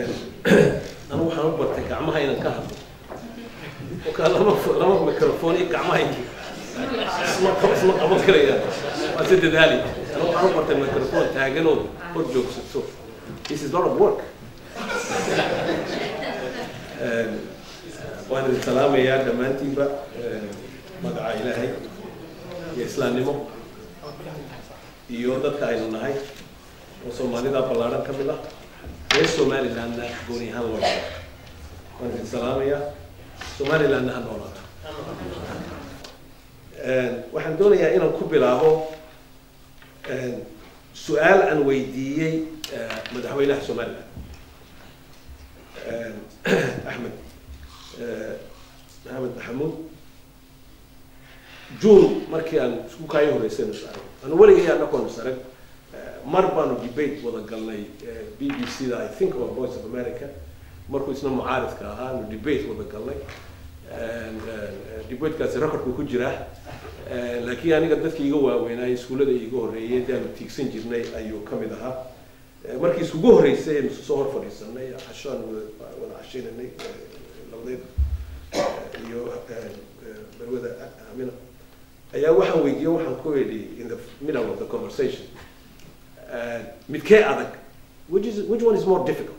أنا وحنا برتك عمها هنا كهرب وكان لما ميكروفوني كعمها هنا اسمه قبض كريان وأسد ذلك أنا وحنا برتك الميكروفون تاجنوا برجوك ستوف this is a lot of work وأنا السلام يا دمانتي بقى مدعى إلهي يا إسلام نمو يودت كائن نهاي وسومالي دا بلارن كملا إيه سومالي لأن غوري هالورد وأنا السلام يا سومالي لأن هالورد وحن دون يا إنا كبلاه سؤال عن ويدية مدحوينه سومالي أحمد محمد محمود جون markii aan isku kaayo horeysay aan waligeey aan aqoon sarag mar baan debate wada galnay BBC da I think or Voice of America markuu isna mucaaradka ahaa debate wada galnay and debate kaas record ku jira laakiin aniga dadkii iga waaweynaa iskuulada iga horeeyay daan tiigsan jirnay ayuu kamid ahaa markii isku horeysay inuu soo hor fadhiisanay cashaan wada cashaynay labadii iyo barwada amina ayaa waxaan weydiiyay waxaan ku weydiiyay in the middle of the conversation midkee adag which one is more difficult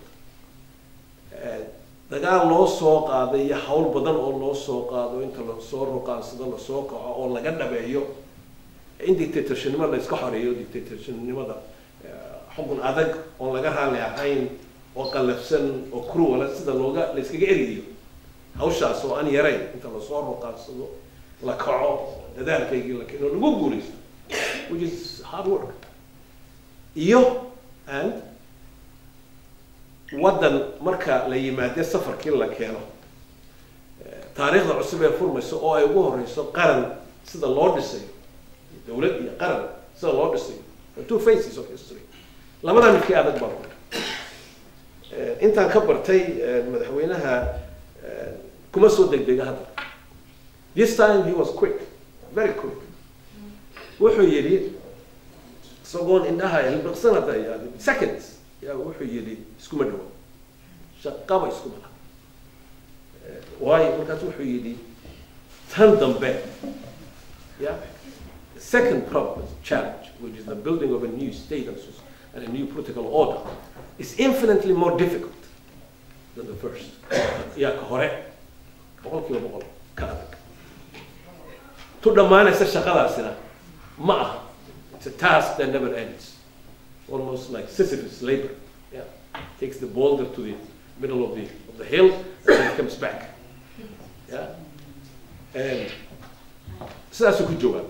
dagaal loo soo qaaday iyo hawl badan oo loo soo qaado inta la soo ruqaansado la soo kaco oo laga dhabeeyo in dictatorship la iska xoreeyo dictatorship-nimada xukun adag oo laga raali ahayn oo qalafsan oo cruel sida looga la iskaga eriyo hawshaas oo aan yarayn inta la soo ruqaansado la kaco dadaalkaygii la keeno lagu guulaysto which is hard work iyo and wadan marka la yimaado safarkii la keeno taariikhda cusub ee furmayso oo ay ugu horeyso qaran sida loo dhisay dawlad iyo qaran sida loo dhisay two phases of history labada midkii adag baa intaan ka bartay madaxweynaha kuma soo degdega hadda this time he was quick very quick wuxuu yidhi isagoon indhaha ilbaqsanada seconds yaa wuxuu yidhi iskuma dhawo shaqaba iskuma laha waayo markaas wuxuu yidhi tan dambe yeah second problem challenge which is the building of a new state and a new political order is infinitely more difficult than the first yaa ka hore boqolkiiba boqol ka adag tu dhammaanaysa shaqadaasina ma aha it's a task that never ends almost like Sisyphus labor yeah takes the boulder to the middle of the hill and then it comes back yeah and sidaasuu ku jawaab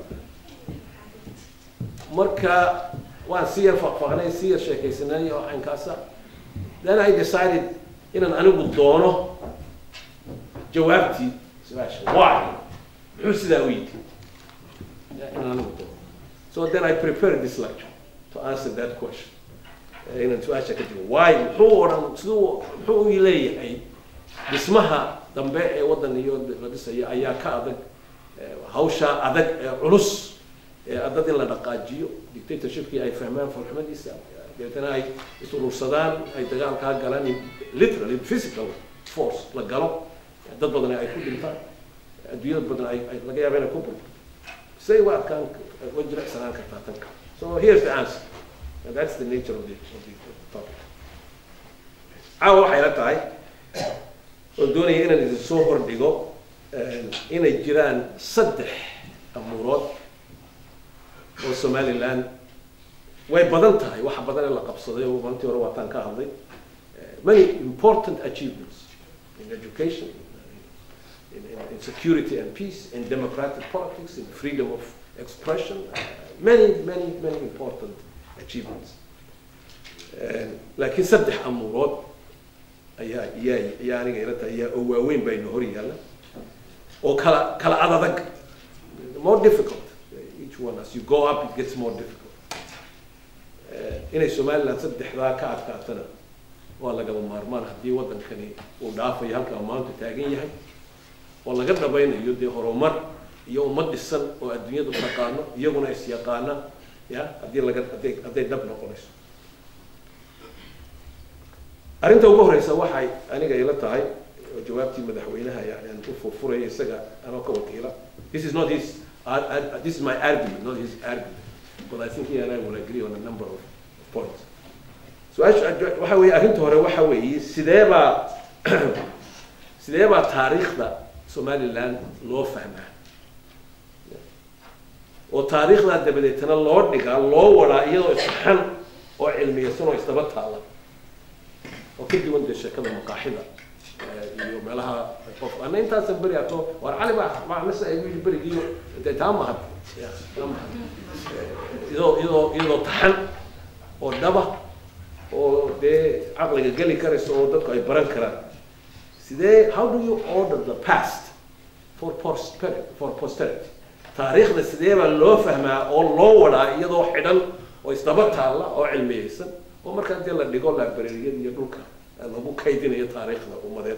marka waan si yar faqfaqnay si yar sheekaysanay oo caynkaasa then I decided inaan anigu doono jawaabtii su-aasha why muxuu sidaa u yidhi inaan anigu doono so then I prepared this lecture to answer that question inaan su-aasha ka jawaab why muxuu odhan siduu muxuu u leeyahay dhismaha dambe ee waddan iyo la dhisayo ayaa ka adag hawsha adag ee culus dad in la dhaqaajiyo dictatorshipkii ay fahmaan farxumadiisa deetana ay isurursadaan ay dagaalkaa galaan literally physical force la galo dad badan ay ku dhintaan adduunyada badan ay laga yaaba inay ku burto say waa adkaan way jirecsanaan kartaa tanka so here's the answer and that's the nature of the topic caawa waxay la tahay oo doonaya inaan idin soo hordhigo inay jiraan 3 amuurood oo Somaliland way badan tahay waxa badan la qabsaday oo maanta hore waataan ka hadlay many important achievements in education in security and peace in democratic politics in freedom of expression many important achievements laakiin 3 amuurood ayaa aniga ila tahay oo waaweyn bayna hor yaala oo kala adag more difficult each one as you go up it gets more difficult inay Somaliland 3 ka adkaatana waa laga maarmaan hadii wadankani uu dhaafayo halka maanta taagan yahay oo laga dhabaynayo de horumar iyo ummad dhisan oo adduunyada taqaano iyaguna is yaqaana hadii dab noqonayso arrinta ugu horeysa waxay aniga ila tahay jawaabtii madaxweynaha yani aan u furfuray isaga anoo ka wakiila. This is not his this is my argument, not his argument, but I think he and I will agree on a number of points. waxa weeye arrinta hore waxa weeye sidee baa taariikhda Somaliland loo fahmaa oo taariikhda dabadeetana loo dhigaa loo wadaa iyadoo isxan oo cilmiyeysan oo isdaba taala oo ka duwan sheekada maqaaxida iyo meelaha qof ana intaas bari ato war cali baa masa ay barigiyo taamaha iyadoo taxan oo dhaba oo dee caqliga geli karayso oo dadku ay baran karaan. Sidee, how do you order the past for posterity? taariikhda sidee baa loo fahmaa oo loo wadaa iyadoo xidhan oo isdaba taalla oo cilmiyeysan oo markaa dee la dhigo librariyada iyo dhulka lagu kaydinayo taariikhda ummadeed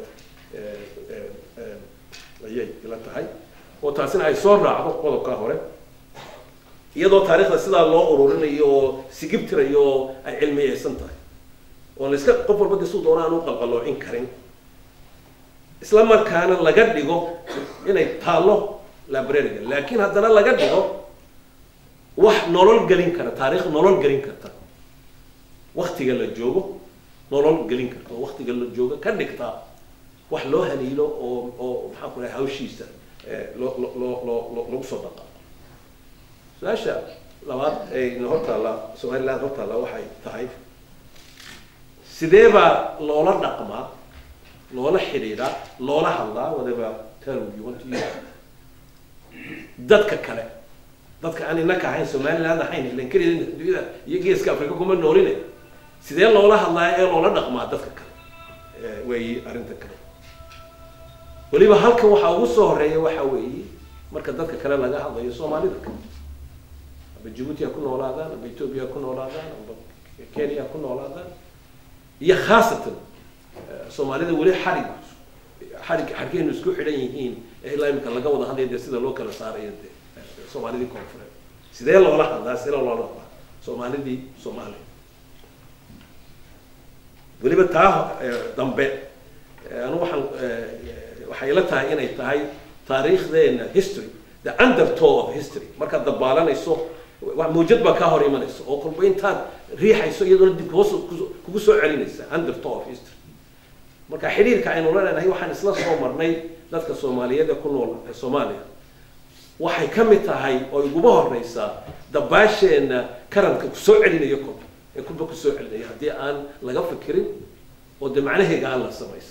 ayay ila tahay oo taasina ay soo raacdo qodobka hore iyadoo taariikhda sidaa loo ururinayo oo sigibtirayo oo ay cilmiyeysan tahay oo la iska qof walba sidoo doonaan u qalqaloocin karin isla markaana laga dhigo inay taalo library laakiin haddana laga dhigo wax nolol gelin kara taariikh nolol gelin karta waqtiga la joogo nolol gelin karta waqtiga la joogo ka dhigta wax loo haniilo oo maxaa ku leeyahay hawshiisa loo soo dhaqa. Su'aasha labaad ee hortaala Somaliland hortaala waxay tahay sidee baa loola dhaqmaa loola xiriira loola hadlaa whatever term you want to use dadka kale dadka aan inaka ahayn Somaliland ahayn ilan kaliya dunida iyo geeska Afrika kuma nooline sidee loola hadlaa ee loola dhaqmaa dadka kale way arrinta kale waliba halkan waxa ugu soo horeeya waxa weeye marka dadka kale laga hadlayo Soomaalida aba Djibouti ku noolaadaan aba Ethiopia ku noolaadaan aba Kenya ku noolaadaan iyo khaasatan Soomaalida wali xarigeen isku xidhan yihiin ilaa imka laga wada hadlayo sida loo kala saarayo Soomaalida koonfureed sidee loola hadlaa sidee loola dhaqmaa Soomaalidii Soomaali waliba taa dambe anu waxay la tahay inay tahay taariikhdeena history the undertow of history marka dabaalanayso wax muujad ba ka hor imanayso oo qolba intaad riixayso iyadoo dib hoos kugu soo celinaysa undertow of history marka xiriirka aynu leenahay waxaan isla soo marnay dadka Soomaaliyeed ku nool Soomaaliya waxay ka mid tahay oo ugu horeysa dabaasheena karanka ku soo celinayo ku soo celinayo hadii aan laga fikirin oo de macnaheega aan la samayso.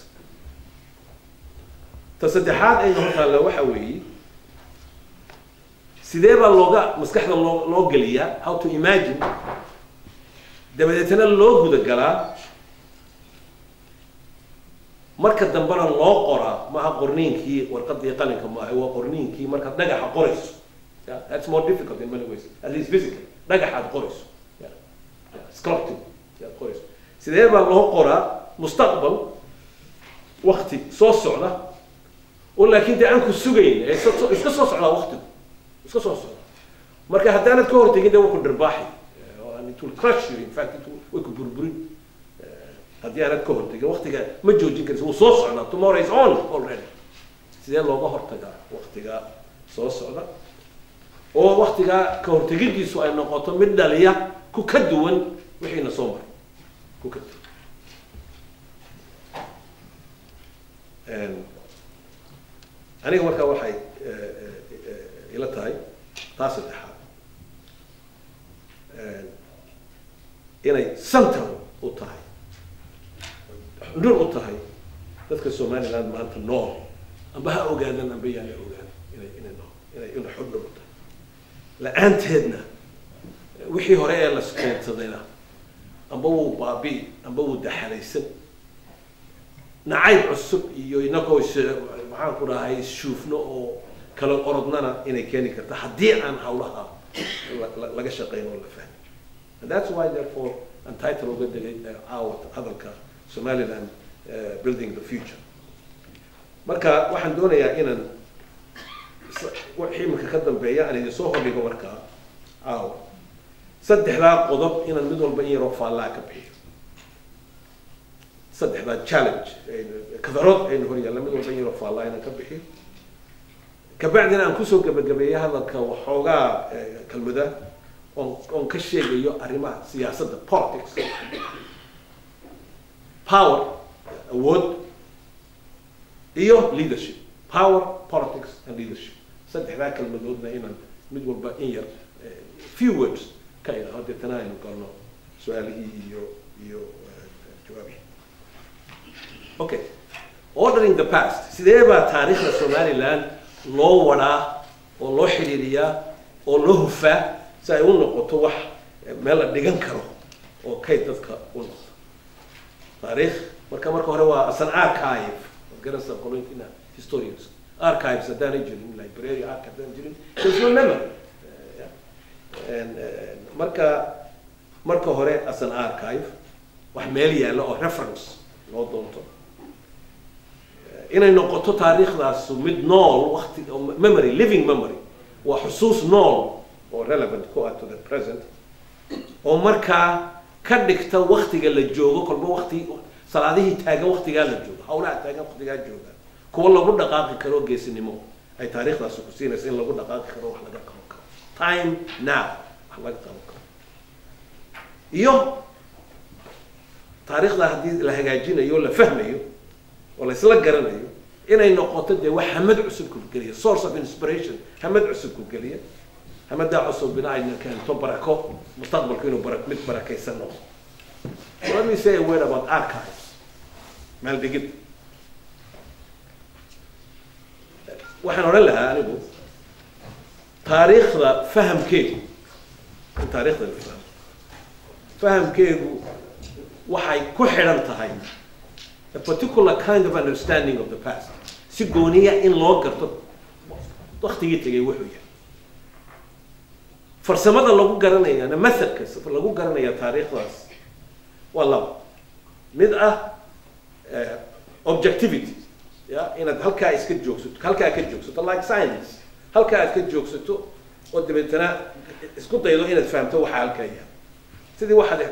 tasaddexaad ay hortaala waxa weeye sidee baa looga maskaxda loo geliyaa how to imagine dabadeetana loo guda galaa marka dambana loo qoraa maaha qorniinkii warqadii qalinka maaha waa qorniinkii marka dhagaxa qorayso that's more difficult in many ways at least physically dhagaxaad qorayso sculpting qorayso sidee baa loo qoraa mustaqbal waqti soo socda oo laakiin de aan ku sugayn iska soo socda waqti iska soo socda marka haddaanad ka hortagin de waa ku dhirbaaxi it will crush you in fact it will ku burburin haddii aanad ka hortagin waqtiga ma joojin karaysa wuu soo socdaa tomorrow is on already sidee looga hortagaa waqtiga soo socda oo waqtiga ka hortagidiisu ay noqoto mid dhaliya ku ka duwan wixiina soo maray ku ka duwan aniga markaa waxay ila tahay taas saddexaad inay central u tahay dhul u tahay dadka Somaliland maanta nool amba ha ogaadaan amba yaan ogaan inay xuddo u tahay la'aanteedna wixii hore ee la skeentadayna amba wuu baabi amba wuu daxalaysan nacayb cusub iyo inagoo maxaan ku dhahay shuufno oo kala orodnana inay keeni karta haddii aan hawlaha laga shaqeyn oo la fahmin. And that's why therefore I'm title uga degay hadalka Somaliland building the future. Marka waxaan doonayaa inaan wixii marka ka dambeeya aan idin soo hordhigo markaa saddexdaa qodob inaan mid walba in yaroo faallaa ka bixiyo saddexda challenge kadarod aynu hor yaalla mid walba yaro faallahayna ka bixi kabacdina aan kusoo gabagabeeyay hadalka waxoogaa kelmada oon ka sheegayo arrimaha siyaasadda politics power awood iyo leadership power politics and leadership saddexdaa kelmadoodna inaan mid walba in yar few words ka idhaho deetana aynu galno su-aalihii iyo jawaabihi okay ordering the past sidee baa taariikhda somaliland loo wadaa oo loo xiriiriyaa oo loo hufaa si ay u noqoto wax meel la dhigan karo oo kay dadka u noqdo taariikh marka hore waa as an archive garasa qoloyinka historians archives haddaanay jirin library archive haddaan jirin there's no memory and marka hore as an archive wax meel yaalla oo reference loo doonto inay noqoto taariikhdaas mid nool waqti memory living memory waa xusuus nool oo relevant ku ah to the present oo markaa ka dhigta waqtiga la joogo kolba waqti salaadihii taagan waqtigaa la joogo hawlaha taagan waqtigaa jooga kuwa lagu dhaqaaqi karo geesinimo ay taariikhdaas ku siinaysa in lagu dhaqaaqi karo wax laga qaban karo time now wax laga qaban karo iyo taariikhda haddii la hagaajinayo la fahmayo oo la isla garanayo inay noqoto dee wax hamad cusub ku geliya source of inspiration hamad cusub ku geliya hamadaa cusubina ayna keento barako mustaqbalku inuu mid barakaysan noqdo let me say a word about archives meel dhigid waxaan odhan lahaa anigu taariikhda fahamkeegu in taariikhda la fahmo fahamkeegu waxay ku xidhan tahay a particular kind of understanding of the past si gooniya in loo garto waqtigii tegay wuxuu yahay farsamada lagu garanayana methodka lagu garanaya taariikhdaas waa laba mid ah objectivity ya inaad halkaa iska joogsato halkaa ka joogsato like science halkaa aad ka joogsato oo dabeetana isku daydo inaad fahamto waxa halkaa yahay sidii waxaad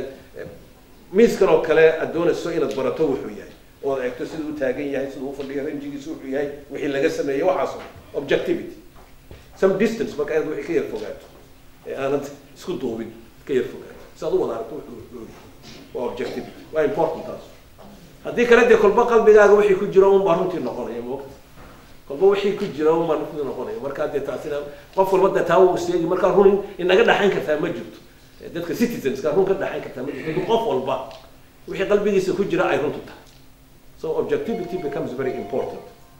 miiskan oo kale aad doonayso inaad barato wuxuu yahay oo aad eegto siduu u taagan yahay siduu u fadhiyo ranjigiisu wuxuu yahay wixii laga sameeyey waxaas objectivity some distance marka aad wixii ka yar fogaato ee aanad isku duubin ka yar fogaato si aad u wada aragto wuxuu waa objectivity waa important taas haddii kale dee kolba qalbigaaga wixii ku jira un baa runtii noqonaya moogta kolba wixii ku jira un baa runtii noqonaya markaa dee taasina qof walba dee taa uu isteegi markaa run inaga dhaxayn kartaa ma jirto dadka citizenska run ka dhaxayn kartaa ma jirto qof walba wixii qalbigiisa ku jira ay runtu tahay so objectivity becomes very important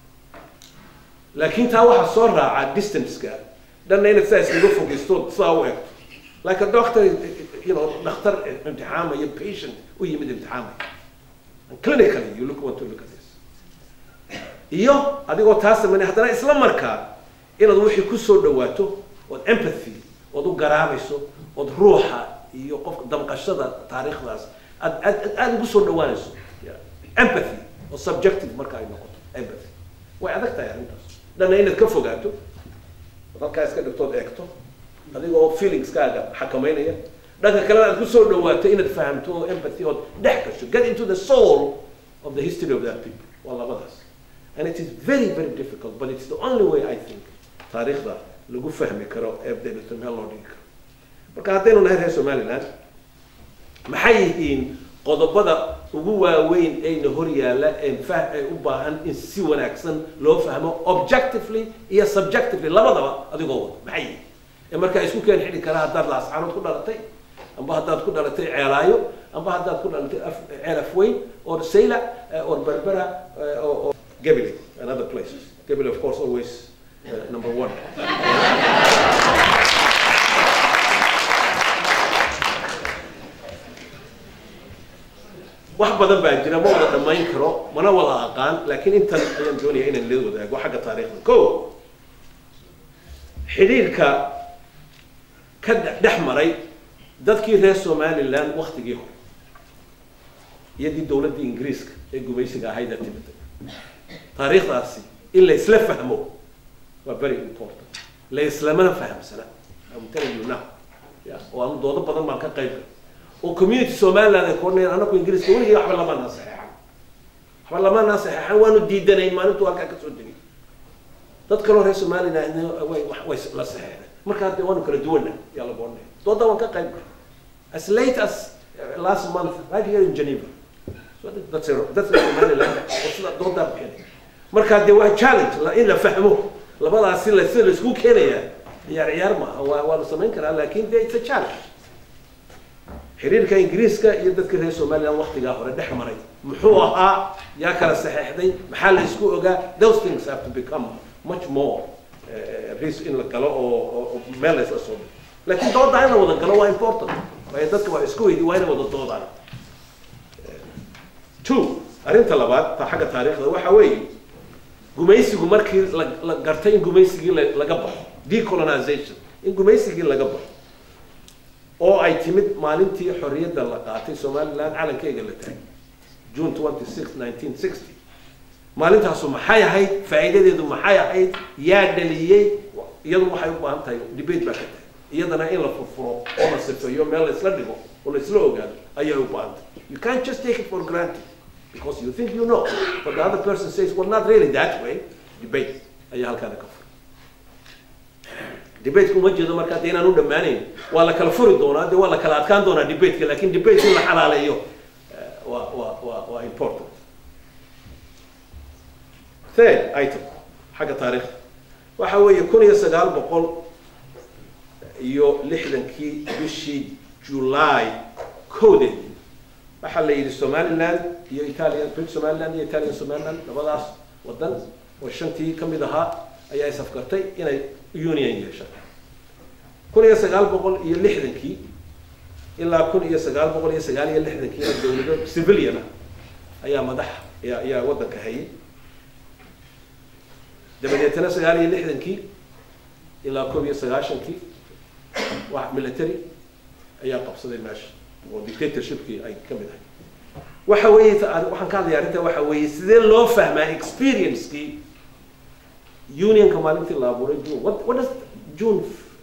laakiin taa waxaa soo raaca distanceka dhanna inaad sidaa iskaga fogeysto sidaa u egto like a doctor dhakhtar imtixaamaya patient u yimid imtixaamaya clinically you want to look at this iyo adigoo taa sameynay haddana isla markaa inaad wixii kusoo dhawaato ood empathy ood u garaabayso ood ruuxa iyo qofka damqashada taariikhdaas aad ugu soo dhawaanayso empathy oo subjective marka ay noqoto empathy way adag tahay arrintaas dhanna inaad ka fogaato ood halkaa iska dhigtood eegto adigoo feelingskaaga xakameynaya dhanka kalena aad kusoo dhawaato inaad fahamto oo empathy ood dhex gasho get into the soul of the history of that people waa labadaas and it is very very difficult but it's the only way I think taariikhda lagu fahmi karo ee daynato meel loo dhigi karo marka haddaynu nahay reer somaliland maxay yihiin qodobada ugu waaweyn ayna hor yaalla ee u baahan in si wanaagsan loo fahmo objectively iyo subjectively labadaba adigoo wada maxay yihiin ee markaa isku keen xidhi kara haddaad laascaanood ku dhalatay amba haddaad ku dhalatay ceelaayo amba haddaad ku dhalatay ceel afweyn or sayla or berbera or Gabiley and other places. Gabiley of course always number one. wax badan baa jira ma wada dhamayn karo mana wada aqaan laakiin intan ayaan doonaya inaan la wadaago xagga taariikhda ko xiriirka ka dhex maray dadkii reer Somaliland waqtigii hore iyadii dawladda Ingiriiska ee gumaysiga ahayd timid taariikhdaasi in la isla fahmo waa very important la islamana fahamsana I'm telling you now oo aan doodo badan baan ka qayb oo community Somaliland ay koonayaan anagu Ingiriiska waligeed waxba lama nasaxay والله ما ناس حيوان الديدنين ما نتوقع كسودني تذكروا هاي سومالينا إنه وي لا صحيح مركز ديوانو كلا دولنا يلا بورنا تودا وان كقيب as late as last month right here in Geneva so that's Somaliland وصلنا دودا بكده مركز ديوان challenge لا إلا فهمه لبلا سيل سكو كينيا عيار ما هو سمين كلا لكن ده it's a challenge xiriirka ingiriiska iyo dadka reer Soomaaliland waqtiga hore dhaxmaray muxuu ahaa yaa kala saxiixday maxaa la isku ogaa those things have to become much more in la galo oo meel la isla soo laakiin dooda ayna wada galo waa important way dadka waa isku weydii waa inay wada doodaan two arinta labaad ta xagga taariikhda waxa weeye gumaysigu markii la gartay in gumaysigii laga baxo decolonization in gumaysigii laga baxo oo ay timid maalintii xorriyadda la qaatay Somaliland calankeyga la taagay June 26 1960 maalintaas maxay ahayd faa'iidadeedu maxay ahayd yaa dhaliyay iyadu waxay u baahan tahay debate baa ka tahay iyadana in la furfuro oo la sifeeyo meel la isla dhigo oo la isla ogaado ayay u baahan tahay you can't just take it for granted because you think you know but the other person says well not really that way debate ayaa halkaan ka fur debate kuma jeedo marka inaan u dhamaanayn waa la kala furi doonaa de waa la kala adkaan doonaa debate laakiin debate in la xalaaleeyo waa important third item xagga taariikh waxa weeye 1960 bishii July code waxa la yiri Somaliland iyo Somaliland iyo Italian Somaliland labadaas wadan oo shantii kamid ahaa ayaa safkartay inay union yeeshaan 1960 ilaa 1969 dawladda civilian ayaa madax ayaa wadanka hayay dabadeetna 1960 ilaa 1990 wax military ayaa qabsaday meesha oo dictatorshipkii ay kamid ahay waxa weeye waxaan ka hadlayaa arinta waxa weeye sidee loo fahmaa experience-kii union maalintii la abuuray what does June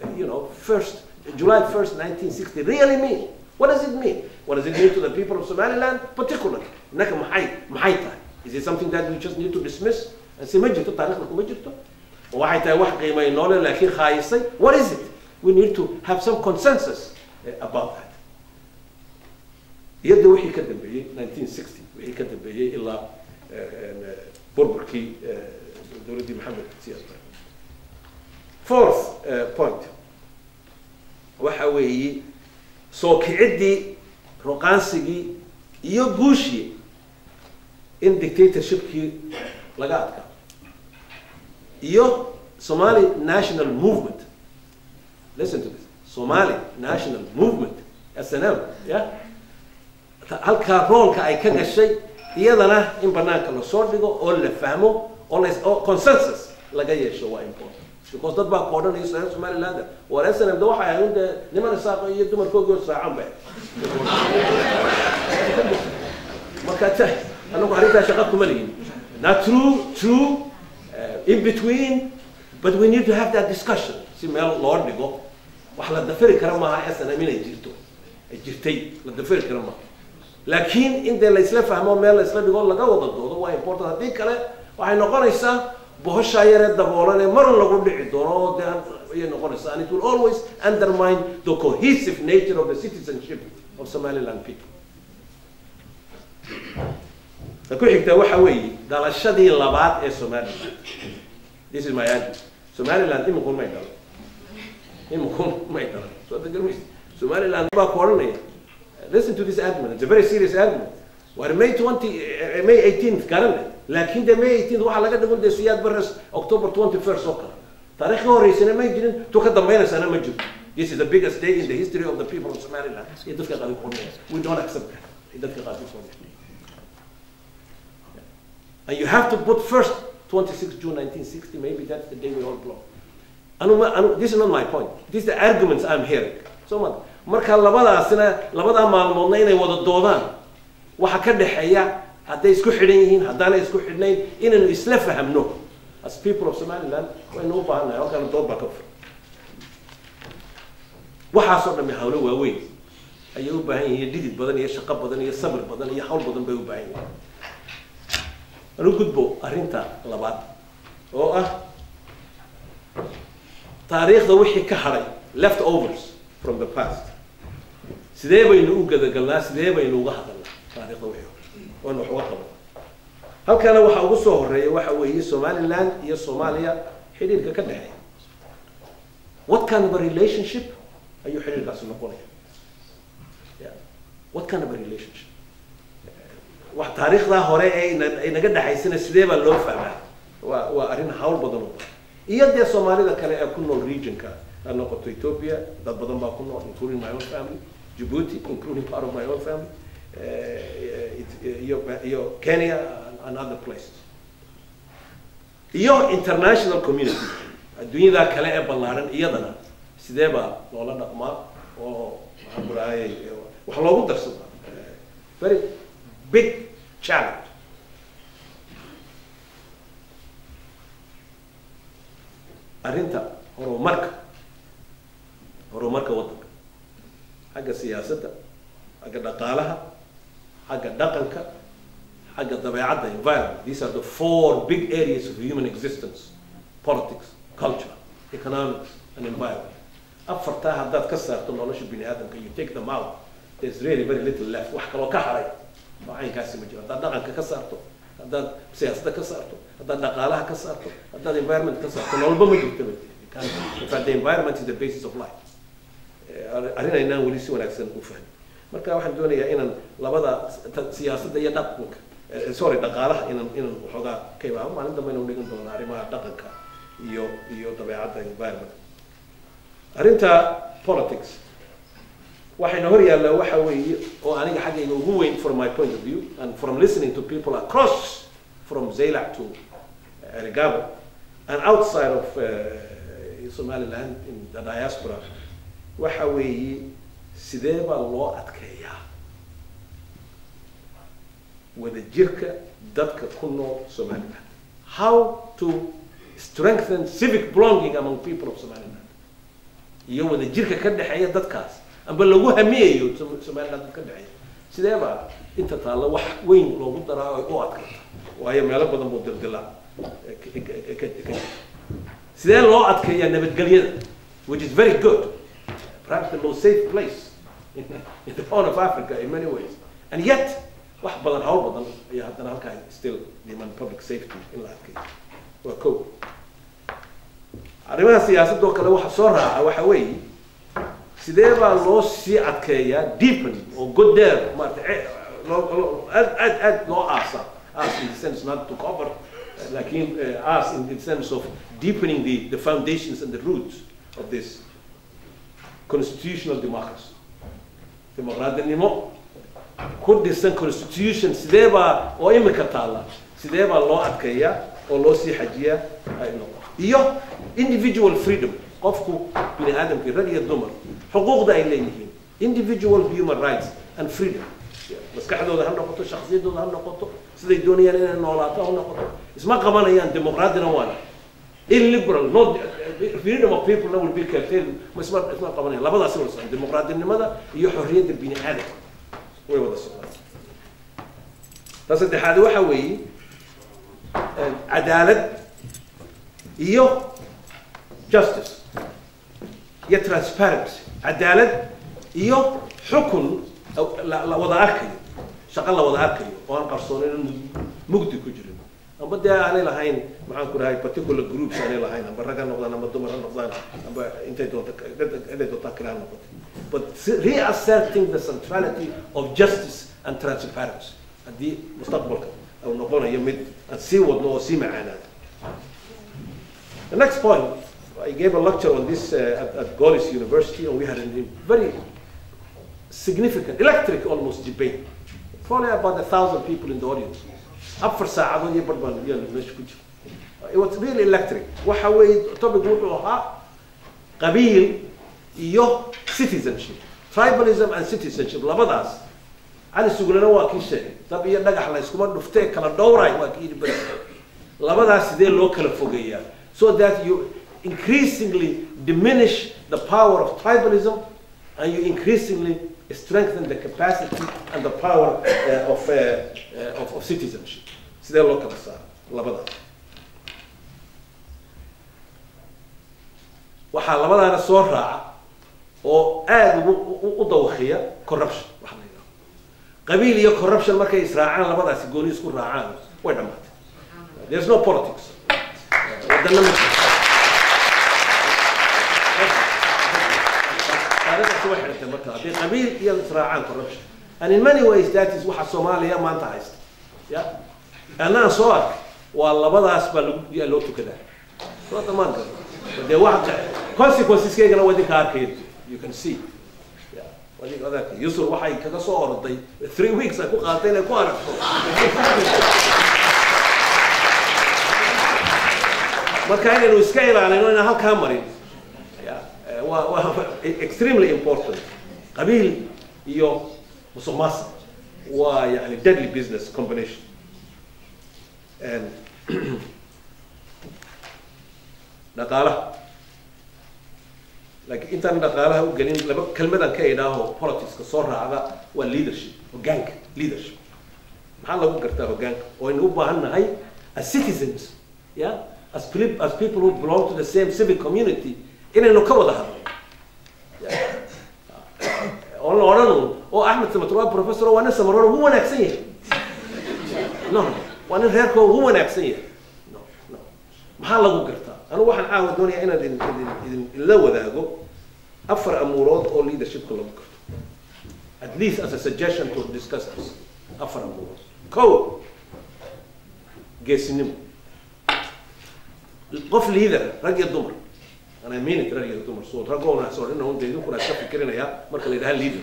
July 1st 1960 really mean? What does it mean? What does it mean to the people of Somaliland particularly? Naka maxay tahay? Is it something that we just need to dismiss and say ma jirto taariikhda kuma jirto waxay tahay wax qiimeyn noole laakiin khaayisay what is it? We need to have some consensus about that iyada wixii ka dambeeyay 1960 wixii ka dambeeyay ilaa burburkii dawladdii Maxamed Siyaad fourth point waxa weeye soo kicidii roqaansigii iyo guushii in dictatorshipkii laga adkaa iyo Somali national movement listen to this Somali national movement SNM yeah halka roolka ay ka gashay iyadana in banaanka la soo dhigo oo la fahmo oo consensus laga yeesho waa important because dad baa qoodhanaya Somaliland oo SNM waxa ay inta niman saaqo iyo dumarkooda saacan bay marka tahay anagu arinta shaqo kuma leeyin not true in between but we need to have that discussion si meel loo dhigo wax la dafiri kara maaha SNM inay jirto ay jirtay la dafiri kara maaha laakiin inta la isla fahmo meel la isla dhigo laga wada doodo waa important hadii kale waxay noqonaysaa bohosha yare daboolan ee mar lagu dhici doono ay noqonaysaa and it will always undermine the cohesive nature of the citizenship of Somaliland people ku xigta waxa weeye dalashadii labaad ee Somaliland this is my argument Somaliland imikun may dalo so the girl Somaliland ba qoranay listen to this argument it's a very serious argument war May 18th garanay laakiin May 18th waxa laga dhigo Siyaad Barres October 21st oo kale taariikh horeysana ma jirin to ka dambeynayna ma jirto this is the biggest day in the history of the people of Somaliland dadka qaali qoranay we don't accept that dadka qaali qoranay and you have to put first 26 June 1960 maybe that's the day we all blow this is not my point these are the arguments I'm hearing so marka labada maalmoodna inay wada doodaan waxa ka dhaxeeya haday isku xidhan yihiin hadana isku xidhnayn inaynu isla fahamno as people of Somaliland waynu u baahanahay halkan dood baa ka fur waxa soo dhamay hawlo waaweyn ayay u baahan yihiin dhidid badan iyo shaqo badan iyo sabir badan iyo hawl badan bay u baahan yihiin أنا قد بو أرنتا لبعض أو تاريخ ذا وحي كحري left overs from the past سيدي بينو قد قلنا سيدي بينو قهدنا تاريخ ذا وحي وأنه حوقه هل كان وحا وصوه الرئي وحا وهي سومالي لاند هي صوماليا حديد كده what kind of a relationship أيو حديد قاسو نقول what kind of a relationship wax taariikhda hore ee inaga dhaxaysana sidee baa loo fahmaa waa arin hawl badan oo iyo de Soomaalida kale ee ku nool regionka aan noqoto Ethiopia dad badan baa ku nool including my own family Djibouti including part of my own family iyo Kenya and other places iyo international community adduunyada kale ee ballaaran iyadana sidee baa loola dhaqmaa oo waxaan ku raayay wax loogu darsado very big challenge. أرنتا هرومارك وطنك حاجة سياسة حاجة دقالها حاجة دقنك حاجة طبيعتها environment. These are the 4 big areas of human existence: politics, culture, economics, and environment. أفرتها هدات كسر تنولش بني آدم you take them out. There's really very little left. وحكا لو كحري وعين كاسي مجرد. هدات دقنك كسرته. هدات سياسة كسرته. هدات دقالها كسرته. هدات environment كسرته. نولبا مجرد تبدي. In fact, the environment is the basis of life. أرينا إننا وليسي ونأكسن وفهم. مركا واحد دوني إن لبدا سياسة هي دقنك. sorry دقالها إن وحدا كيف هم عندما ينولين دون عريما دقنك. يو طبيعتها environment. أرنتا politics. واحد نهري على وحوي أو أنا حاجة يقولون from my point of view and from listening to people across from Zeila to Regabo and outside of Somaliland in the diaspora وحوي سديبا الله أتكيا وذجرك دتك كله Somaliland. How to strengthen civic belonging among people of Somaliland. يوم ذجرك كده حياة دتكاس أما لو همية يو Somaliland كده حياة سديبا أنت طالع وين لو بدنا أوقات وهي ماله بدنا بدل دلا سديبا الله أتكيا نبت قليل which is very good. Perhaps the most safe place in the Horn of Africa in many ways. And yet, واحد بدن حول بدن يهدنا هالكاي still demand public safety in that case. وكو. arrimaha siyaasadda oo kale waxa soo raaca waxa weeye sidee baa loo sii adkeeyaa deepen oo god dheer maartay aad loo aasa in the sense not to cover lakin as in the sense of deepening the foundations and the roots of this constitutional democracy. Dimuqraadinimo ku dhisan constitution sidee baa oo imika taala sidee baa loo adkeeyaa oo loo sii xajiyaa ay noqoto iyo individual freedom qofku bini aadamkii rag iyo dumar xuquuqda ay leeyihiin individual human rights and freedom maskaxdooda ha noqoto shakhsiyadooda ha noqoto siday doonayaan inay noolaato ha noqoto isma qabanayaan dimuqraadina waana illiberal no freedom of people will be curtailed isma qabanayaan labadaas wada socon dimuqraadinimada iyo xorriyadda bini aadamka way wada socdaan tasaddexaad waxa weeye cadaalad iyo justice iyo transparency cadaalad iyo xukun la wada arkayo shaqo la wada arkayo oo aan qarsoonayn mugdi ku jirin amba dee aanay lahayn maxaan ku rahay particular groups aanay lahayn amba rag ha noqdaan amba dumar ha noqdaan amba intay doonta kale ha noqoto but reasserting the centrality of justice and transparency haddii mustaqbalka أو نقولنا يمد and see what no see معنا. The next point, I gave a lecture on this at Goris University, and we had a very significant, electric almost debate. Probably about 1,000 people in the audience. Up for ساعة it was really electric. وحوي topic وضعها قبيل iyo citizenship, tribalism and citizenship لبضاس. أنا سأقول لنا واقعي شيء. طب يندقح الله يسكمون نفتح كلا دورة واقعي بس. لبضاس ده local فوقية. So that you increasingly diminish the power of tribalism, and you increasingly strengthen the capacity and the power of citizenship. sidee loo kala saaro labada waxaa labadaana soo raaca oo aad u dawakhiya corruption waxa la yidhaahdo qabiil iyo corruption markay israacaan labadaasi gooni isku raacaan way dhamaatay there's no politics wadana ma taariikhda way xirtay marka haddii qabiil iyo israacaan corruption and in many ways that is waxa Soomaaliya maanta haysta ya anaa soo ark waa labadaas baa loo tukadaa soo dhamaan karo de waxa consequences keegana wadinka arkay you can see yeah wadinka adaka yusur waxay kaga soo orday 3 weeks ay ku qaatay inay ku aragto marka inuu iska ilaalino inaan halka marin yeah waa extremely important qabiil iyo musuqmaasuq waa yani deadly business combination and dhaqaalaha like intaan dhaqaalaha u gelin laba kelmadan ka idhaaho politicska soo raacda waa leadership hoggaanka leadership maxaa lagu gartaa hoggaanka oo inuu u baahan nahay as citizens yeah as people who belong to the same civic community inaynu ka wada hadlo oo la odhano oo Ahmed Samatar waa professor waa nin Samaroon ugu wanaagsan yahay no waa nin reerkoo ugu wanaagsan yahay no maxaa lagu gartaa أنا واحد عاود دنيا أنا لا وذاقه أفر أمورات أو leadership كله بكرة at least as a suggestion to discuss this أفر أمورات كو جسنيم قف leader رجع الدمر أنا مين رجع الدمر صوت رجعنا صور إنه هم جايين كنا شاف فكرنا يا مركل ده leader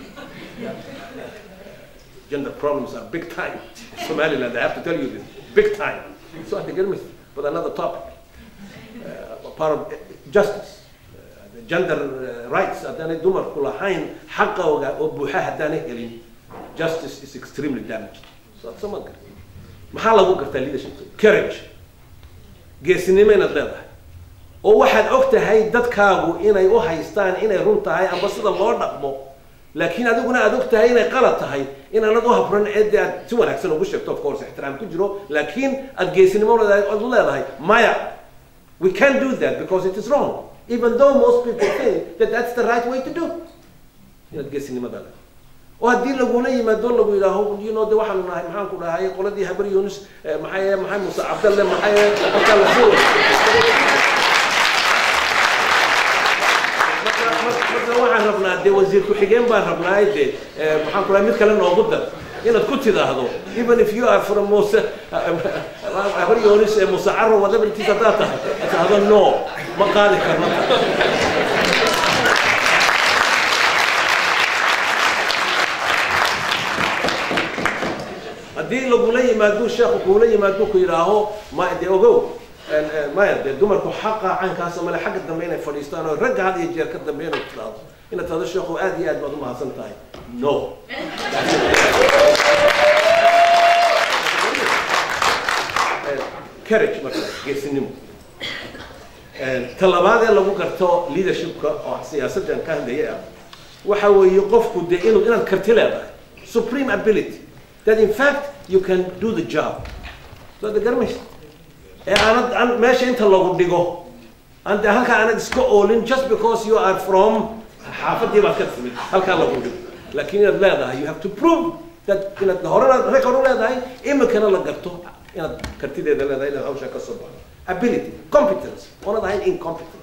gender problems are big time Somaliland I have to tell you this big time so I think but another topic part of justice the gender rights hadana dumar kula hayn xaqooga oo buuxa hadana helin justice is extremely damaged so someone maxaa lagu gartaa leadership courage geesinimo inaad leedahay oo waxaad ogtahay dadkaagu inay u haystaan inay run tahay amba sida loo dhaqmo laakiin adiguna aad ogtahay inay qalad tahay in aanad u habran cid aad si wanaagsan ugu sheegto of course ixtiraam ku jiro laakiin aad geesinimo leedahay maya we can't do that because it is wrong even though most people think that that's the right way to do inaad geesinimada leh oo haddii lagula yimaado lagu yidhaaho you know de waxaanu nahay maxaan ku dhahay qoladii habar Yunus maxay Muuse Cabdalle maxay marka la soo waxaan rabnaa de wasiir ku xigeen baan rabnaa de maxaan ku dhahay mid kale noogu dar inaad ku tidaahdo even if you are from Muuse habar Yunus Muuse Carro whatever it is that hada no ma qaadi karno haddii lagula yimaado sheekhu kula yimaado ku yiraaho ma de ogow ma de dumarku xaqa cankaas ma xagga dambe inay fadhiistaan oo rag had iyo jeer ka dambeeyay inay tidaado ina tada sheekhu aad iyo aad baad u mahadsan tahay no courage marka geesinimo talabaad ee lagu garto leadershipka oo siyaasaddan ka hadlaya waxa weeye qofku de inaad karti leedahay supreme ability that in fact you can do the job so the garmish aanad meesha inta lagu dhigo anta halka aanad iska oolin just because you are from xaafadii baad ka timid halka lagu dhigo laakiin inaad leedahay you have to prove that inaad horena record leedahay imikana la garto inaad kartideeda leedahay inaad hawsha ka soo baxdo ability competence ona dahayn incompetent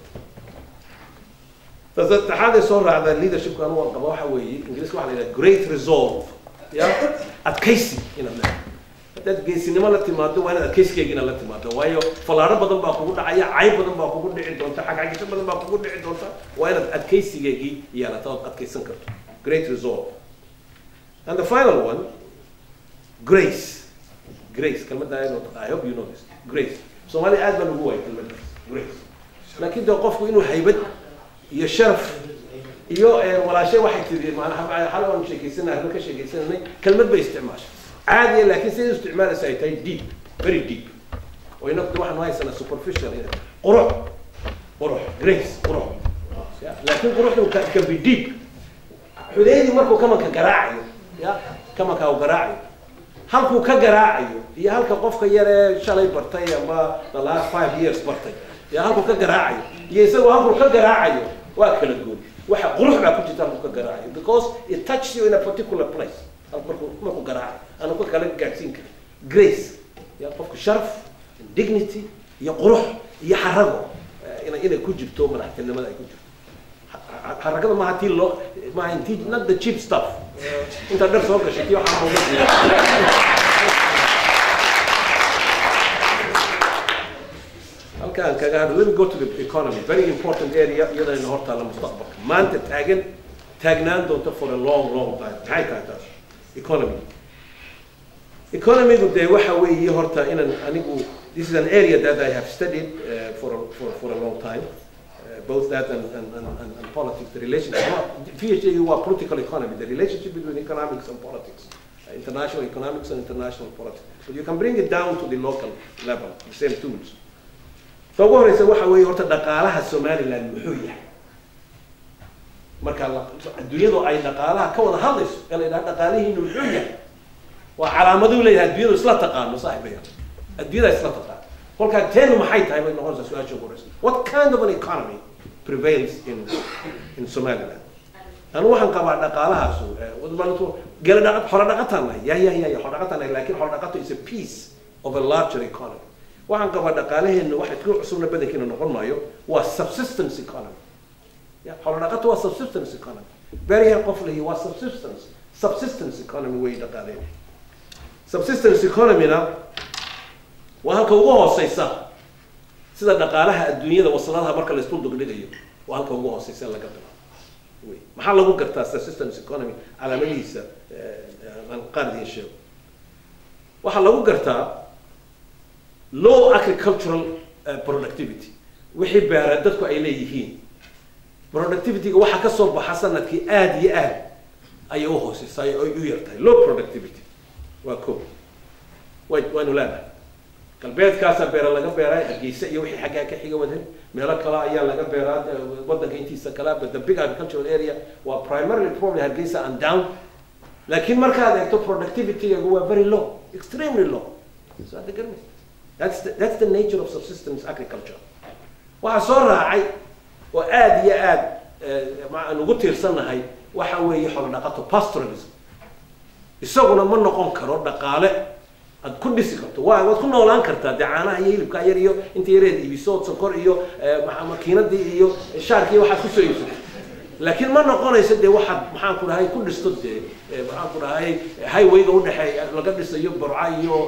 taxaade soo raacda leadership kan waa qaba waxa weeye ingiriiska waxa la yiraahdaa great resolve ya adkaysi inaad leedahay dad geesinimo la timaado waa inaad adkaysigeena la timaado waayo falaaro badan baa kugu dhacaya cayb badan baa kugu dhici doonta xagaajisho badan baa kugu dhici doonta waa inaad adkaysigeegi yeelato adkaysan karto great resolve and the final one grace kalmada I hope you know this grace Somali aad baa lagu waayay kalmada grace laakiin dad qofku inuu haybad iyo sharaf iyo walaashay waxay tidii macnaha xalwan sheekaysanaa halka sheekaysanay kalmad bay isticmaashay عادي لكن سيد استعمال سايتين deep very deep وينقطع واحد ما يسمى superficial هنا قروح grace قروح لكن قروح كان في deep حديدي مركو كمان كجراعي يا كمان كاو جراعي halkuu ka garaacayo iyo halka qofka yar ee shalay bartay ama the last 5 years bartay iyo halkuu ka garaacayo iyo isagoo halkuu ka garaacayo waa kala gooni waxa qurux baa ku jirta halkuu ka garaacayo because it touches you in a particular place markuu garaacayo anu ka kala gaarsiin karo grace ya qofku sharaf dignity iyo qurux iyo xarago inay ku jirto madaxtinimada ay ku jirto حركة ما هتي لو ما هنتي not the cheap stuff أنت درس وقت شيء وحنا موجودين okay let me go to the economy very important area يلا النهاردة على المستقبل ما أنت تاجنان دوت for a long time هاي كذا economy قد وحوي يهرتا إن أنيقو this is an area that I have studied for a long time both that and politics, the relationship. PhD you are political economy, the relationship between economics and politics, international economics and international politics. But you can bring it down to the local level, the same tools. So what is waxa weeye horta dhaqaalaha Somaliland muxuu yahay? Marka adduunyadu ay dhaqaalaha ka wada hadlayso, ilaa dhaqaalihiinu muxuu yahay? Waa calaamadu leeyahay adduunyadu isla taqaano saaxiibaya. Adduunyada isla taqaano. Kolka teenu maxay tahay bay noqonaysaa su'aasha ugu horeysa. What kind of an economy prevails in Somaliland? Anu waxaan qabaa dhaqaalahaas wadamaantu xoolo dhaqataan xoolo dhaqataan laakiin xoolo dhaqato is a piece of a larger economy. Waxaan qabaa dhaqaalaheenu waxa ku cusubna badankiina noqon maayo waa subsistence economy. xoolo dhaqato waa subsistence economy. Bariya qof leeyahay waa subsistence economy way dhaqaaleena. Subsistence economy na waa halka ugu hooseysa sida dhaqaalaha adduunyada wasaladaha marka la isku dugdhigayo waa halka ugu hooseysa laga bilaabo maxaa lagu gartaa subsistence economy calaamadiisa aan qaadin sheego waxa lagu gartaa low agricultural productivity wixii beera dadku ay leeyihiin productivity-ga waxa ka soo baxa sanadkii aad iyo aad ay u hooseysaa ay u yartahay low productivity waa koob waa nulaada galbeedkaas beera laga beeray Hargeysa iyo wixii xagga ka xiga wadan meelo kale ayaa laga beeraa wadanka intiisa kala but the big agricultural area waa primarily probably Hargeysa and down laakiin marka aad eegto productivity waa very low extremely low so that's the nature of subsistence agriculture waxa soo raacay oo aad iyo aad ma aan ugu tiirsanahay waxa weeye xoolo dhaqato pastoralism isaguna ma noqon karo dhaqaale ad ku dhisi karto waad ku noolaan kartaa dacaanaha iyo hilibka yar iyo inta yareed ibiso sokor iyo makiinadii iyo shaarkii waxa ku soo iibsatay laakiin ma noqonayso de waxa maxaan ku dhahay ku dhisto de maxaan ku dhahay highway-ga u dhaxay laga dhisayo Burca iyo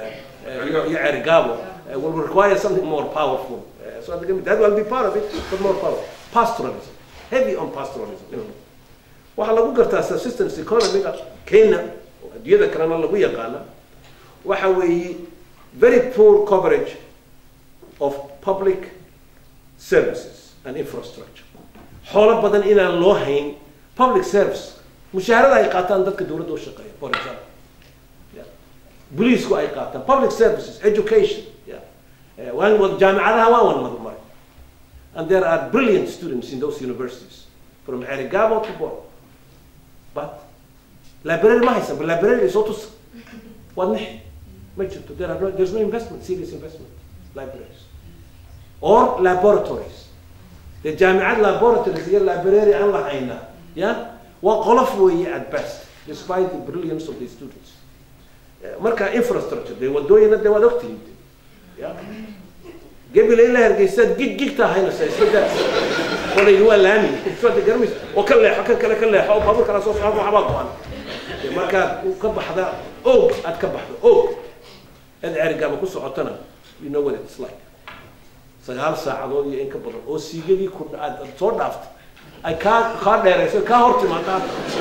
Cerigabo will require something more powerful so that will be part of it but more powerful pastoralism heavy on pastoralism waxa lagu gartaa subsistence economy Kenya adduunyada kalena lagu yaqaan waxa weeye very poor coverage of public services and infrastructure xoolo badan inaan loo hayn public service mushaharada ay qaataan dadka dawladda u shaqeeya for example police-ku ay qaataan public services education waan wad jaamacadaha waan maray and there are brilliant students in those universities from Cerigabo to Bor but library ma haysan but library is also wadnix there's no investment, serious investment, libraries. Or laboratories. The Jami'at laboratories here, library and lahayna. Yeah? Waqalafwi at best, despite the brilliance of the students. Marka infrastructure, they were doing it, they were doctoring it. Yeah? Gabi Leila said, gig tahayna says, wala yuwa lami. So the garmis, وكله حكى كله حب أبوك على صوف أبو حباطان. marka ka baxda og ad ka baxdo og Cerigabo ku socotana you know what it's like 9 saacadood iyo in ka badan oo siigadii ku aad soo dhaaftay ay ka dheerayso ka hortimaadaan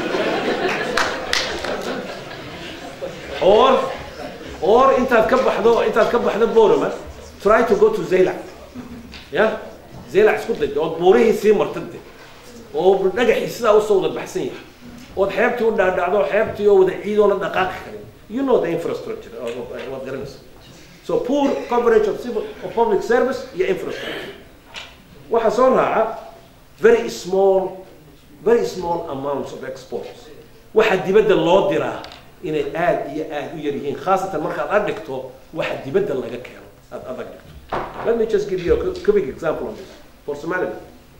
or intaad ka baxdo Boorama try to go to Zeylac yeah Zeylac isku day oo buurihii sii martay oo dhagaxii sida u soo wada baxsan yahay oo xeebtii u dhaadhacdo xeebtii oo wada ciid oo la dhaqaaqi karin you know the infrastructure of what there is so poor coverage of public service and infrastructure waxa soo raaca very small amounts of exports waxa dibadda loo diraa inay aad iyo aad u yar yihiin khaasatan markaad adhigto waxa dibadda laga keeno aad adag dhigto. Let me just give you a quick example on this. For Somaliland,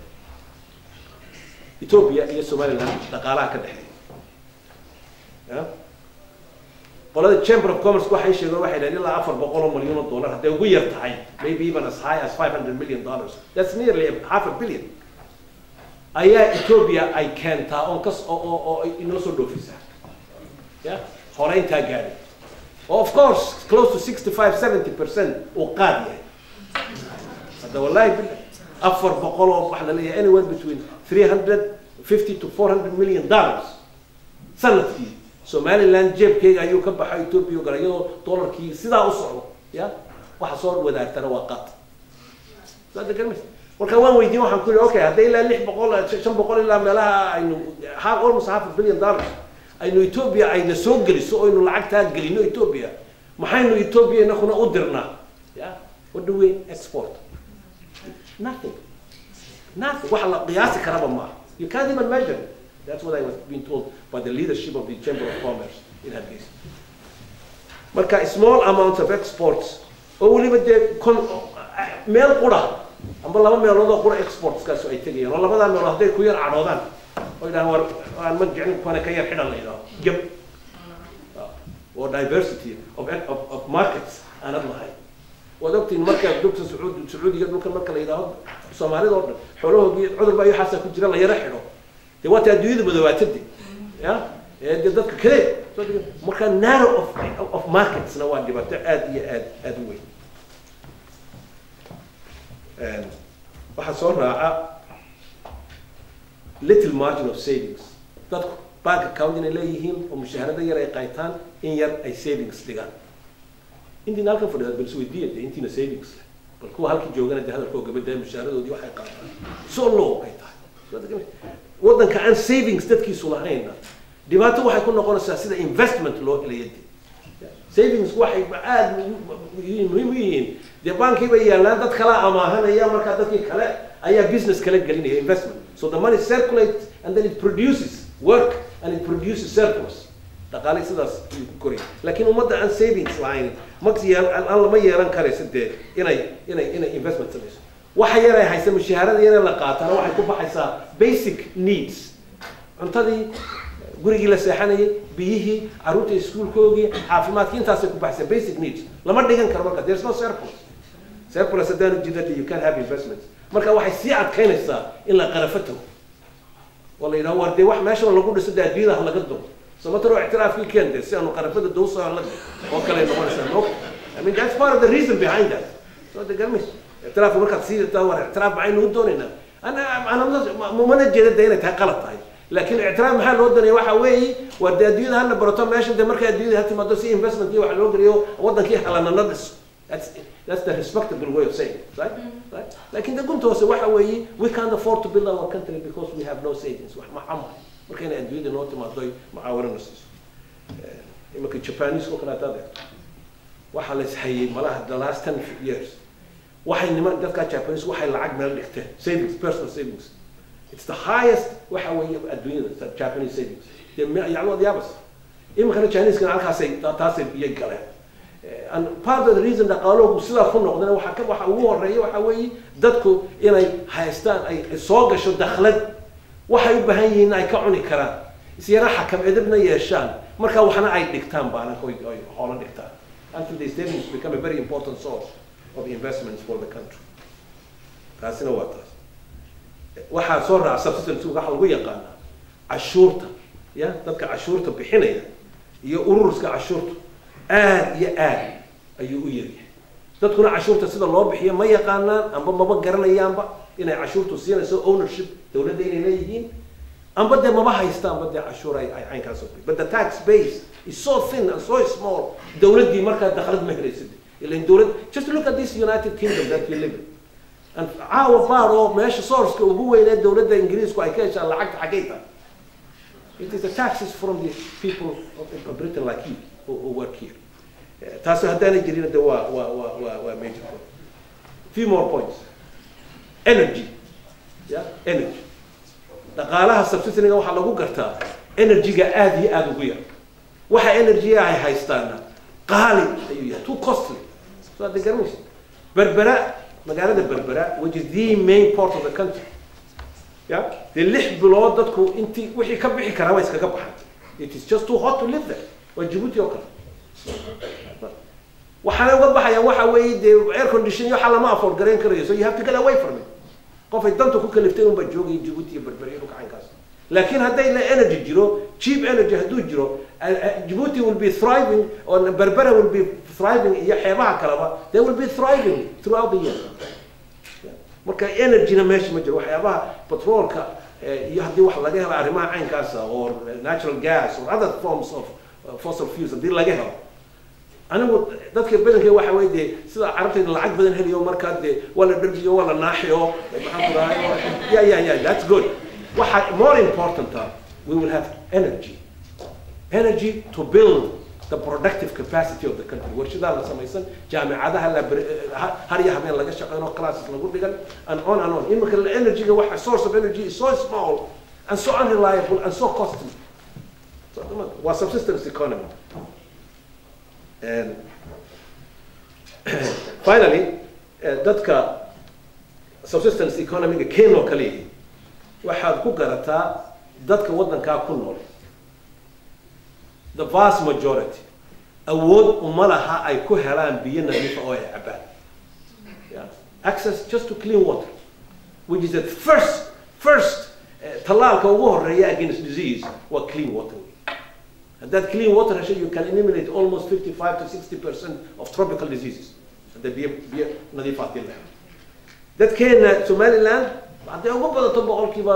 Ethiopia iyo Somaliland dhaqaalaha ka dhexeeya. Qolada Chamber of Commerce waxay sheegeen waxay leeyihiin ilaa $400 milyan hadday ugu yar tahay, maybe even as high as $500 million. That's nearly $500 million. Ayaa Ethiopia ay keentaa on kas oo inoo soo dhoofisa. Yeah, horeynta gaari. Of course, close to 65-70% oo qaad yahay. Hada wallahi $400 wax la leeyahay anywhere between $350 to $400 million sanadkii. Somaliland jeebkeega ayuu ka baxay Ethiopia garayado dollarkii sidaa u socdo. Yeah, waxa soo wadaagtana waa qaad. Saad galmis. Marka waan weydiin waxaan ku leeyahay okay haday ilaa $600 ilaa meelaha aynu almost $500 million aynu Ethiopia ayna soo geliso oo aynu lacagta gelino Ethiopia maxaynu Ethiopia inaguna u dirnaa. Yeah, what do we export? Nothing. Waxa la qiyaasi karaba ma. You can't even measure it. That's what I was being told by the leadership of the Chamber of Commerce in Hargeisa. Marka small amounts of exports oo waliba meel qura amba laba meelood oo qura exports ka soo ay tagayeen oo labada meelood haday ku yar caroodaan oo ilaa war aan ma jeclin kuna ka yar xidhan leeyahay jab or diversity of markets ana lahayn wadogtiin marka dugsiga Sacuudiga dhulka marka la yiraahdo Soomaalida oo xoolahoodii cudur baa xasaa ku jira la yara xidho de wata adduunyada madawaatadi ya dadka kale marka narrow of markets na waa dhibaato aad iyo aad u weyn. Waxa soo raaca little margin of savings. Dadku bank account inay leeyihiin oo mushaharada yar ay qaytaan in yar ay savings dhigaan. Intii halkan fadhiyo bal soo diiday intiina savings bal kuwa halkii joogana hadalkooda gabadha mushaharadoodii waxay qaataan soo loo ay tahay. Wadanka aan savings dadkiisu lahayn dhibaato waxay ku noqonaysaa sida investment loo helayo. Savings waxay aad muhiim u yihiin. The bank bay yaalaan dad kala amaahanaya marka dadkii kale ayaa business kala gelinaya investment. So the money circulates and then it produces work and it produces surplus. Dhaqaale sidaas ku koray. Laakiin ummadda aan savings lahayn aan lama yeelan karaysa inay investment sameeyso. Waxa yar ay haysan mushaharada yar la qaatana waxay ku baxaysaa basic needs. Cuntadii gurigii la seexanayay biyihii caruurta iskuulkoogii caafimaadkii intaas ay ku baxaysaa basic needs. Lama dhigan karo marka there's no surplus. Surplus hadaan jidada you can have investments. Marka waxay sii adkaynaysaa in la qarafato. Wala ina warday wax meesha lagu dhiso daadiyada laga doono. Samataro i'tiraafkii keentay si aanu qarafada dowso la oo kale noqonaysaa no. I mean that's part of the reason behind that. So the garmis اعتراف marka si tawar اعتراف baynu doonayna ana ma jeedada inay tahay qalad tahay laakiin اعتراف maxaa loo doonay waxa weey wadaadiyada hana barato meesha de marka adiyada hati maado si investment iyo wax loo gariyo wadankii xalanana dhis. That's the respectable way of saying it, right? Right? Laakiin dadku waxa weey we can't afford to build our country because we have no savings wax ma xamaa marka inay adiyada noo timaado mucaawirana siiso imaka Japanese ko kala taday waxa la isxayay malaha the last 10 years waxay niman dadka Japanese waxay lacag meel dhigteen savings personal savings it's the highest waxa weeye adduunyada Japanese savings yacni diabas imka Chinese kan halkaasay taasay iyo galeen and part of the reason dhaqaaluhu sida ku noqdana waxa ugu horeeya waxa weeye dadku inay haystaan ay soo gasho dakhliga waxay u baahan yihiin ay ka cuni karaan isiyara xakam edibna yeeshaan marka waxana ay dhigtaan baana ay xoolo dhigtaan until these savings become a very important source of investments for the country. Taasina waa taas. Waxa soo raaca subsistence waxa lagu yaqaan cashuurta. Ya dadka cashuurta bixinaya iyo ururska cashuurta aad iyo aad ayuu u yaryahay. Dadkuna cashuurta sida loo bixiyo ma yaqaanaan amba maba garanayaanba inay cashuurtu siinayso ownership dawladda inay leeyihiin amba de maba haystaan amba de cashuur ay caynkaas oo but the tax base is so thin and so small dawladdii marka dakhliga ma helaysid. Just look at this United Kingdom that we live in. And our baro meesha source ka ugu weyn ee dawladda Ingiriisku ay ka heshaan lacagta xageeyta. It is the taxes from the people of Britain like you who work here. Taasoo hadaan jirin de waa major point. Few more points. Energy. Yeah, energy. Dhaqaalaha subsistence waxa lagu gartaa energy-ga aad iyo aad ugu yar. waxa energy ay haystaan qaali ayuu yahay too costly so the garmish berbera magaalada berbera which is the main port of the country yeah the lix bilood dadku intii wixii ka bixi karaa way iskaga baxaan it is just too hot to live there waa Djibouti oo kale waxaana uga baxaya waxa weeye the air conditioning waxa lama afford gareyn karayo so you have to get away from it qof ay dantu ku kaliftay un ba joogay Djibouti iyo berbera iyo kacankaas laakiin hadday la energy jiro cheap energy haduu jiro Djibouti will be thriving or Berbera will be thriving iyo xeebaha kaleba they will be thriving throughout the year marka energy na meesha ma jiro waxyaabaha petrolka iyo hadii wax laga helo arrimaha caynkaas or natural gas or other forms of fossil fuels hadii laga helo anigu dadka badanka waxa weeyde sida carabtayda lacag badan heliyo marka wala dharjiyo wala naaxiyo maxaan ku rahay yeah that's good waxa more important we will have energy to build the productive capacity of the country warshadaha la samaysan jaamacadaha la har iyo habeen laga shaqeeyo classes lagu dhigan and on imika energy ga waxa source of energy is so small and so unreliable and so costly so was subsistence economy and finally dadka subsistence economy ga Kenya kaliya waxaad ku garataa dadka wadanka ku nool the vast majority awood uma laha ay ku helaan biyo nadiif oo ay cabaan yeah access just to clean water which is the first talaalka ugu horeeya against disease wa clean water and that clean water you can eliminate almost 55 to 60% of tropical diseases the biyo nadiifaad leh dadkeena Somaliland hadday ugu badato boqolkiiba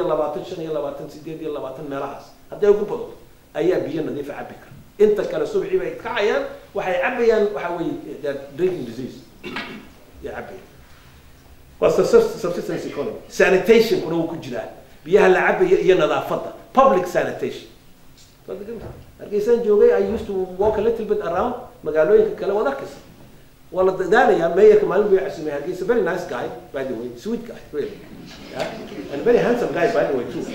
7 meelahaas hadday ugu badato ayaa biyo nadiif ah cabbi kara inta kale subaxii bay kacayaan waxay cabayaan waxa weeye drinking disease ya cabbi was the subsistence economy sanitation kuna uu ku jiraa biyaha la cabayo iyo nadaafadda public sanitation argeysan joogay I used to walk a little bit around magaalooyinka kale wadarkiisa wala dadaalaya mayorka maalin buu xasimay he's a very nice guy by the way sweet guy really yeah and a very handsome guy by the way too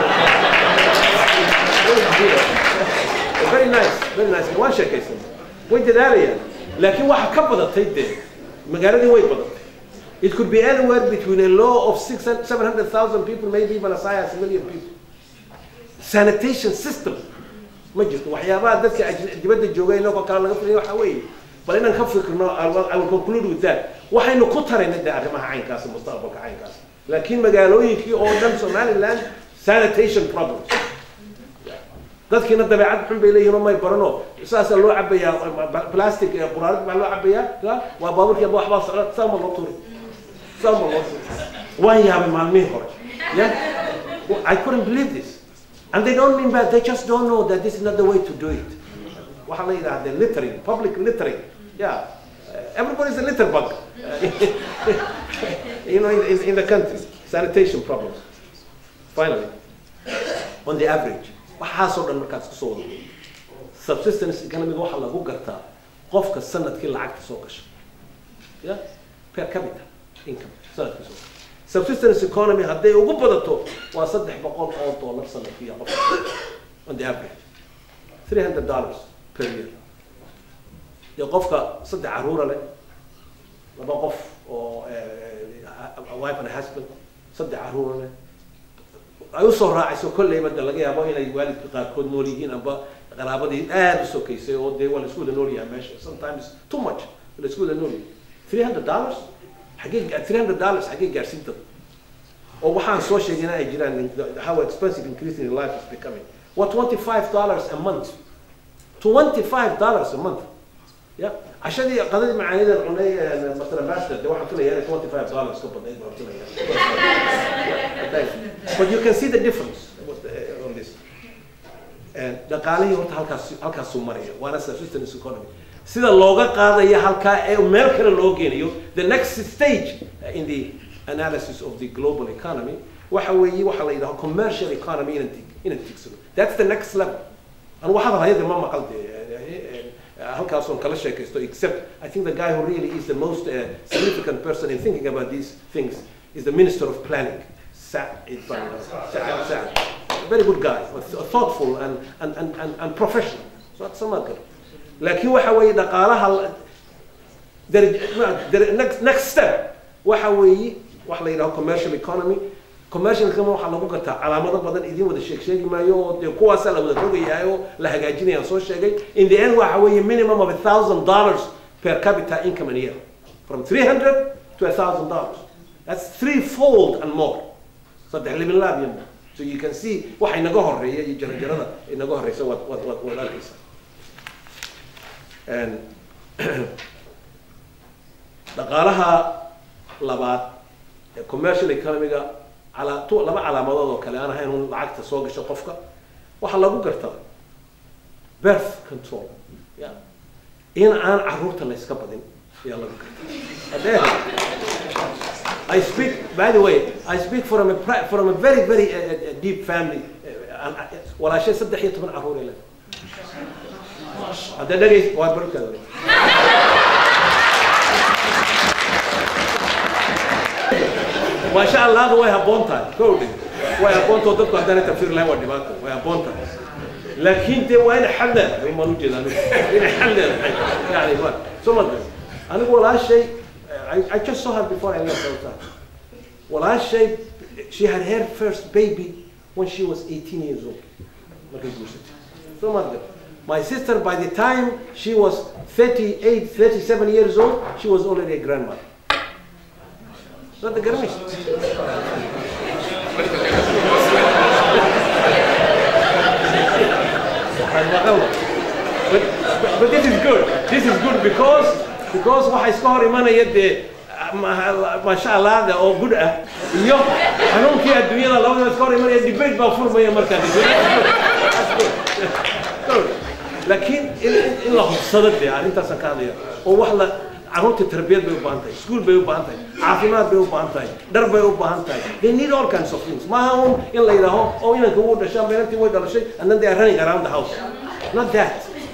very nice waan sheekaysan way dadaalayaan laakiin waxa ka badatay magaaladii way badatay it could be anywhere between a low of 700,000 people maybe even as high as a million people sanitation system ma jirto waxyaabaha dadka dibadda joogay inoo kala laga filayo waxa weeye bal inaan ka fikirno I will conclude with that waxaynu ku taraynaa arrimaha caynkaas mustaqbalka caynkaas laakiin magaalooyinkii oo dhan Somaliland sanitation problems dadkina dabeecad xun bay leeyihiin ma barano saas loo cabayaa plastic ee quraarad baa loo cabayaa waa baaburkii waxba socda sama loo tuuri waan yaabay maalmihi hore yeah I couldn't believe this and they don't mean bad they just don't know that this is not the way to do it waxa la yiraahdaa littering public littering yeah everybody is a litter bug you know in the country sanitation problems finally on the average waxa soo dhan markaad isku soo wado subsistence economy waxa lagu gartaa qofka sanadkii lacagta soo gashay yeah per capita income sanadkii soo subsistence economy hadday ugu badato waa $300 sanadkii qof on the average $300 per year ya qofka saddex caruur leh laba qof oo wife and husband saddex caruur leh ay u soo raacayso kullee mad laga yaabo inay waalidka qaarkood nool yihiin amba qaraabadii aad u sokaysay oo they wala isku nool yahay meesha sometimes too much la isku nool $300 $300 xagee gaarsiinta oo waxaan soo sheegnaa ay jiraan how expensive increasing in life is becoming what $25 a month $25 a month yeah عشان قضيه معانيده العليا مثلا ماستر ده واحد كله يعني $25 كوبا but you can see the difference on this and dhaqaalaha horta halkaas soo maraya waana subsistence economy sida looga qaadayo halka ee meel kale loo geenayo the next stage in the analysis of the global economy waxa weeye waxa la yiraahdo commercial economy in antics that's the next level and waxa hay'adda ma maqalde halkaas oo kala sheekaysto except I think the guy who really is the most significant person in thinking about these things is the Minister of Planning Saad, a very good guy, thoughtful and professional. سمعت لكن وحوي دقالها next step وحوي وحلا يراو commercial economy commercial economy وحلا لو قطع علامات بدن إدين وده شيء ما يو قوة سلا وده توجي يايو لهجاجين ينصور شيء in the end وحوي minimum of $1,000 per capita income a year from $300 to $1,000 that's threefold and more صدق اللي من الله بيمنا so you can see وحي نجوهر هي يجرجرنا نجوهر يسوى ولا كيسا and دقالها لبعض commercial economy على طول لما على مدار وكلا أنا هين لعقت سوق الشقفة وحلا بقرتها birth control يعني إن أنا عروت اللي سكبدين يلا بقرتها I speak by the way I speak from a very very deep family ولا شيء صدق حيته من عروري له هذا دقي وابرك هذا ما شاء الله هذا ويا بونتا كودي ويا بونتا ضدك عندنا تفسير له ودي باكو ويا بونتا لكن ده وين حلنا هم نوجد وين حلنا يعني ما ثم أنا أقول هالشيء I just saw her before I left South. Well, she had her first baby when she was 18 years old. So my sister, by the time she was 38, 37 years old, she was already a grandmother. Not the grandmother. But this is good. This is good because waxay iska hor imanaya masha Allah oo good ah iyo xanuunkii adduunyada labadaba iska hor imanaya debate baa furmaya markaa laakiin in la hubsado arrintaas ka hadlaya oo wax la carruurta tarbiyad bay u baahan tahay school bay u baahan tahay caafimaad bay u baahan tahay dhar bay u baahan tahay they need all kinds of things ma aha in la yiraahdo oo inanka uu dhashay beerantii way dhalashay and then they are running around the house not that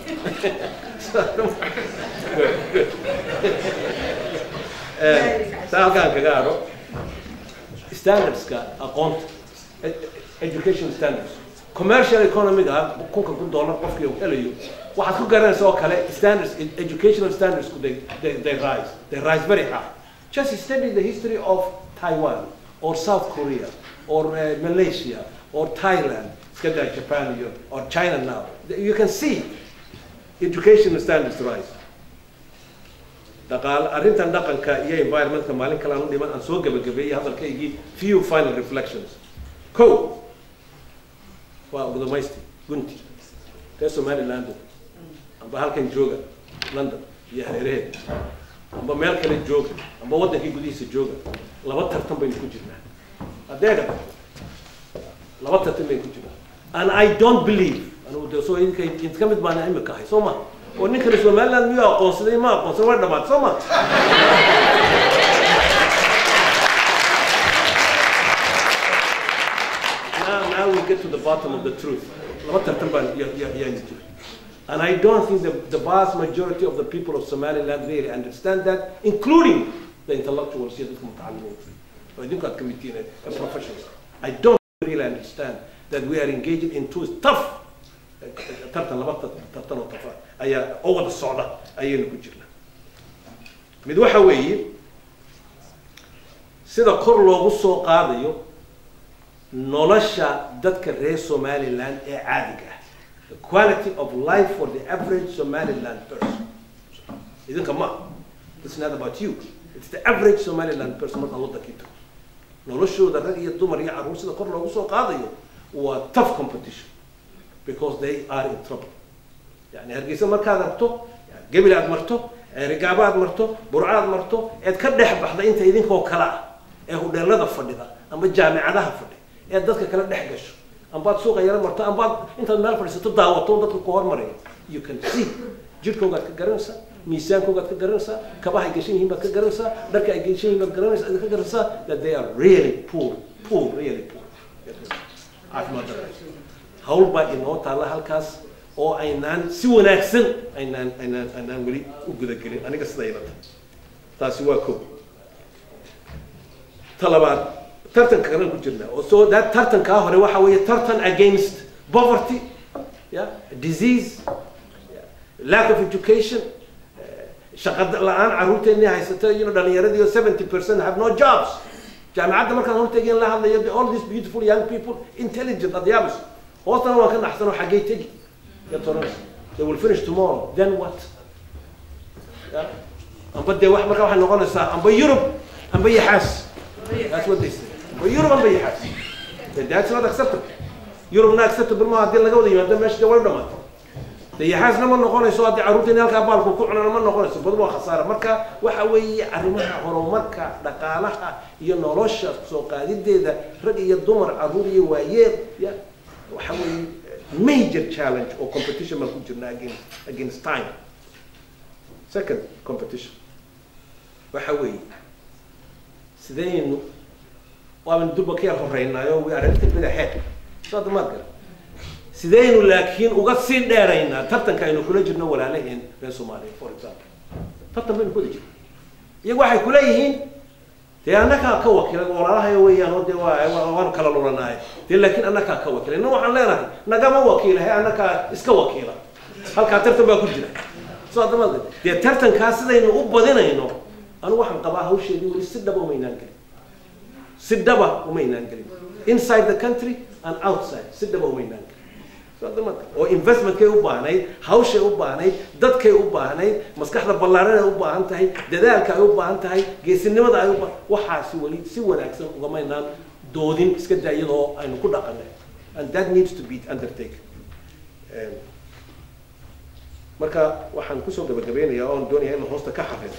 standards education standards commercial economy $1,000 qofkii uu helayo waxaad ku garanaysaa oo kale standards educational standards they rise very high just study the history of Taiwan or South Korea or Malaysia or Thailand Japan or China now you can see educational standards rise دقال أرنتان دقن كإيه environment كمالين كلامه ديمان أنسوق قبل هذا الكي few final reflections كو وأبو مايستي قنتي كاسو مالي لندن أم بهالكن جوجا لندن يهريه أم بمالك الجوجا أم بودنا كي قديس الجوجا لبطر تنبين كوجنا أديك لبطر تنبين كوجنا and I don't believe أنا ودي سو إنك يتكمل معنا أي مكاهي سوما ونكر سومالا ميا قصدي ما قصدي ولا ما سوما now we get to the bottom of the truth and I don't think the vast majority of the people of Somaliland really understand that including the intellectuals and professionals I don't really understand that we are engaged in two tough أي أول الصعدة أي نكجرنا مدوحة ويي سيدا كورلو غصو قاضيو نولشا دادك الرئيس Somaliland إعادة the quality of life for the average Somaliland person إذن كما it's not about you it's the average Somaliland person ما تلوضا كيتو نولشو دا رأي الدومر يعرون سيدا كورلو غصو قاضيو و tough competition because they are in trouble يعني هرجيسة مركز مرتو قبل عاد مرتو رجابات مرتو برعاد مرتو كده بحدا أنت يدين هو كلا هو ده لذا فدي ذا أما الجامعة ده فدي دتك كلا دحجش أم بعد سوق غير مرتو أم بعد أنت المال فريسة تدعوة تون دتك القهر مريء you can see جيركم قد كجرنسا ميسانكم قد كجرنسا كباهي جشين هم قد كجرنسا درك جشين قد كجرنسا إذا كجرنسا that they are really poor really poor عارف ما درك هول بقى إنه تعالى هالكاس أو أينان سوى نكسل أينان ولي وجود كلين أنا قصدي هنا تاسواكو طلبات ترتن كلام كجرنا so that ترتن كهره وحوي ترتن against poverty yeah disease lack of education, shaqada la'aan caruurteennii haysata dhalinyaradii 70% have no jobs. jaamacadda markaan horteegeen la hadlayo all these beautiful young people, intelligent adyaabis hoostana waan ka naxsan oo xaggay tegi they will finish tomorrow, then what? amba dee wax markaa waxay noqonaysaa amba Europe amba yaxaas. That's what they say. amba Europe amba yaxaas. That's not acceptable. Europe not acceptable ma haddii laga wada yimaado meesha dee way dhamaato. dee yaxaasna ma noqonayso haddii caruurteeni halkaa baalku ku cunana ma noqonayso bad waa khasaara. marka waxa weeye arrimaha horumarka dhaqaalaha iyo nolosha soo qaadideeda rag iyo dumar caruur iyo waayeel waxa weeye major challenge or competition ma ku jirna against time. Second competition waxa weeye sidaynu waan durba ka horeynaayo we are a little bit ahead. soo dhammaadka sidaynu laakiin uga sii dheeraynaa tartanka aynu kula jirno walaalaheen reer Soomaaliya for example. tartan baynu kula jirno iyagu waxay kula yihiin dee annaka ka wakiilay walaalahay weeyaan oo dee waan kala lulanahay dee laakiin annaka ka wakiilay waxaan leenahay nagama wakiilahay annaka iska wakiila halka tartan baa ku jira. soo dhammaadka dee tartankaas sidaynu u badinayno anu waxaan qabaa hawsheedii wali si dhab uma inaan galin. si dhaba uma inaan galin inside the country and outside si dhaba uma inaan galin. oo investmentkay u baahnayd hawshay u baahnayd dadkay u baahnayd maskaxda ballaaran ay u baahan tahay dadaalka ay u baahan tahay geesinimada ay u waxaasi wali si wanaagsan ugamaynaan doodin iska daa iyadoo aynu ku dhaqanay and that needs to be undertaken. marka waxaan kusoo gabagabeynayaa oon doonayaa in hoosta ka xaqiiqo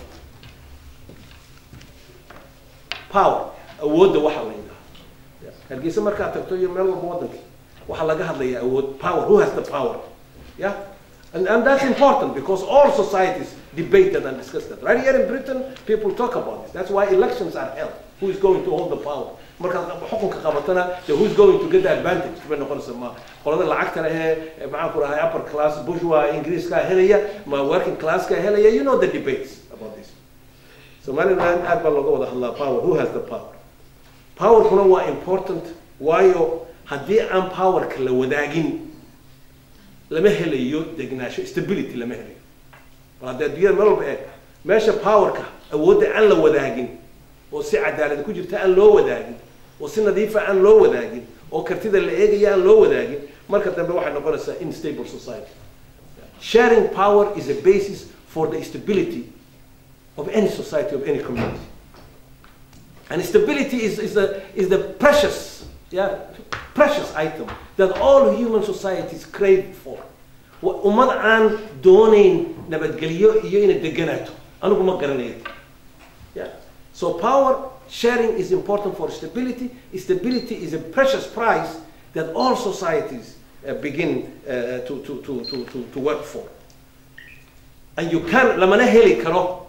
power awoodda waxa la yidhaahdo hargeysa markaad tagto iyo meel walba waddanka waxa laga hadlaya awood power. Who has the power? Yeah, and that's important because all societies debated and discussed that. Right here in Britain people talk about this. That's why elections are held. Who is going to hold the power? marka xukunka qabatana who is going to get the advantage to noqon sama qolada lacagta leh maxaan ku rahay upper class bourgeois Ingiriiska helaya ma working class ka helaya. You know the debates about this. Somaliland aad baa looga wada hadlaa power. Who has the power? Power kuna waa important waayo haddii aan powerka la wadaagin lama helayo degnaansho stability lama helayo. haddii adduunyada meel walba meesha powerka awoodda aan la wadaagin oo si cadaalad ku jirta aan loo wadaagin oo si nadiif ah aan loo wadaagin oo kartida la eegaya aan loo wadaagin marka dambe waxay noqonaysaa unstable society. Sharing power is a basis for the stability of any society, of any community. And stability is the precious item that all human societies crave for. ummad aan doonayn nabadgelyo iyo inay deganaato anigu ma garanayo. So power sharing is important for stability. Stability is a precious prize that all societies begin to work for. And you can lamana heli karo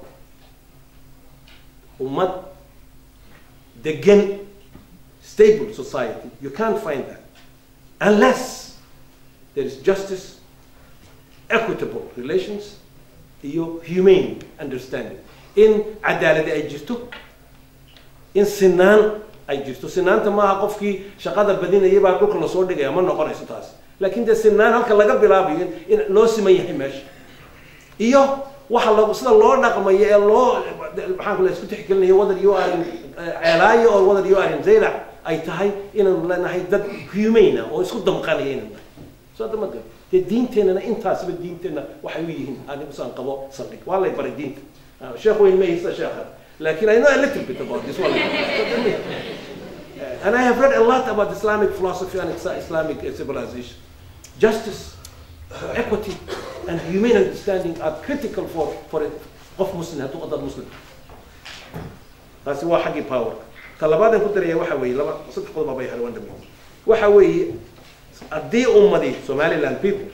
ummad degan stable society. You can't find that unless there is justice, equitable relations, iyo humane understanding. In cadaalad ay jirto, in sinaan ay jirto. Sinaanta maaha qofkii shaqada badinaya baa dhulka la soo dhigaya ma noqonayso taas. laakiin de sinaan halka laga bilaabayo in loo siman yahay meesha. iyo waxa sida loo dhaqmayo ee loo maxaan kula isku tixgelinayo wada iyo aan ceelaayo oo wada iyo aan zeyla ay tahay inaan leenahay dad humane oo isku damqanaya inaan soo damqan diinteena intaasba diinteena waxay u yihiin anigu saan qabo saldhig waa la baray diinta sheekh weyn ma haysta sheekha laakiin I know a little bit about this one. And I have read a lot about Islamic philosophy and Islamic civilization. Justice, equity, and humane understanding are critical for of Muslim to other Muslim. That's why حقي power. طلبات كنت ريا وحوي لما صدق قضى ما بيحل وندمي. وحوي أدي أمدي Somaliland people.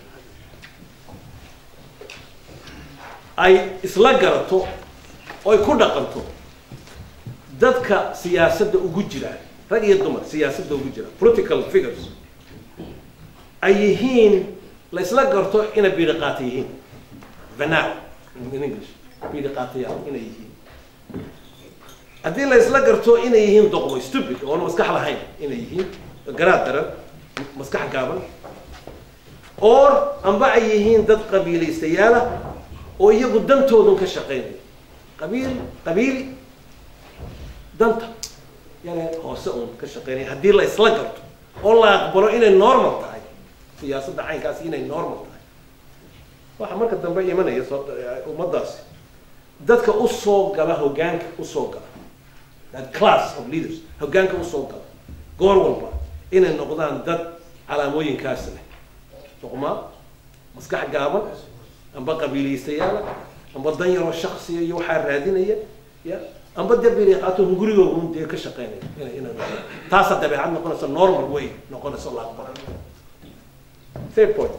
أي إسلاجرتو أو يكون دقنتو. ذاتك سياسة وجودها. رأي الدمر سياسة وجودها. Political figures. أيهين لا إسلاجرتو إن بيرقاتيهين. Vanau in English. بيرقاتيها إن يهين. أدي لا إسلاجرتو إن يهين دقمة stupid. وأنا مسكح لهين إن يهين. قرادرة مسكح قابل. or amba ay yihiin dad qabiilaystayaala oo iyagu dantoodan ka shaqeynaya qabiili danta yani hoose uun ka shaqeynaya haddii la isla garto oo la aqbalo inay normal tahay siyaasadda caynkaasi inay normal tahay waxa marka dambe imanaya ummadaasi dadka u soo gala hoggaanka u soo gala that class of leaders hoggaanka u soo gala goor walba inay noqdaan dad calaamooyinkaas leh doqmaa maskax gaaban amba qabiilaystayaala amba dan yaroo shaksiya iyo waxaa raadinaya ya amba dabiiqaato gurigooda uun dee ka shaqeynaya inay taasa dabeecad noqonaysa normal way noqonaysa la aqbalo third point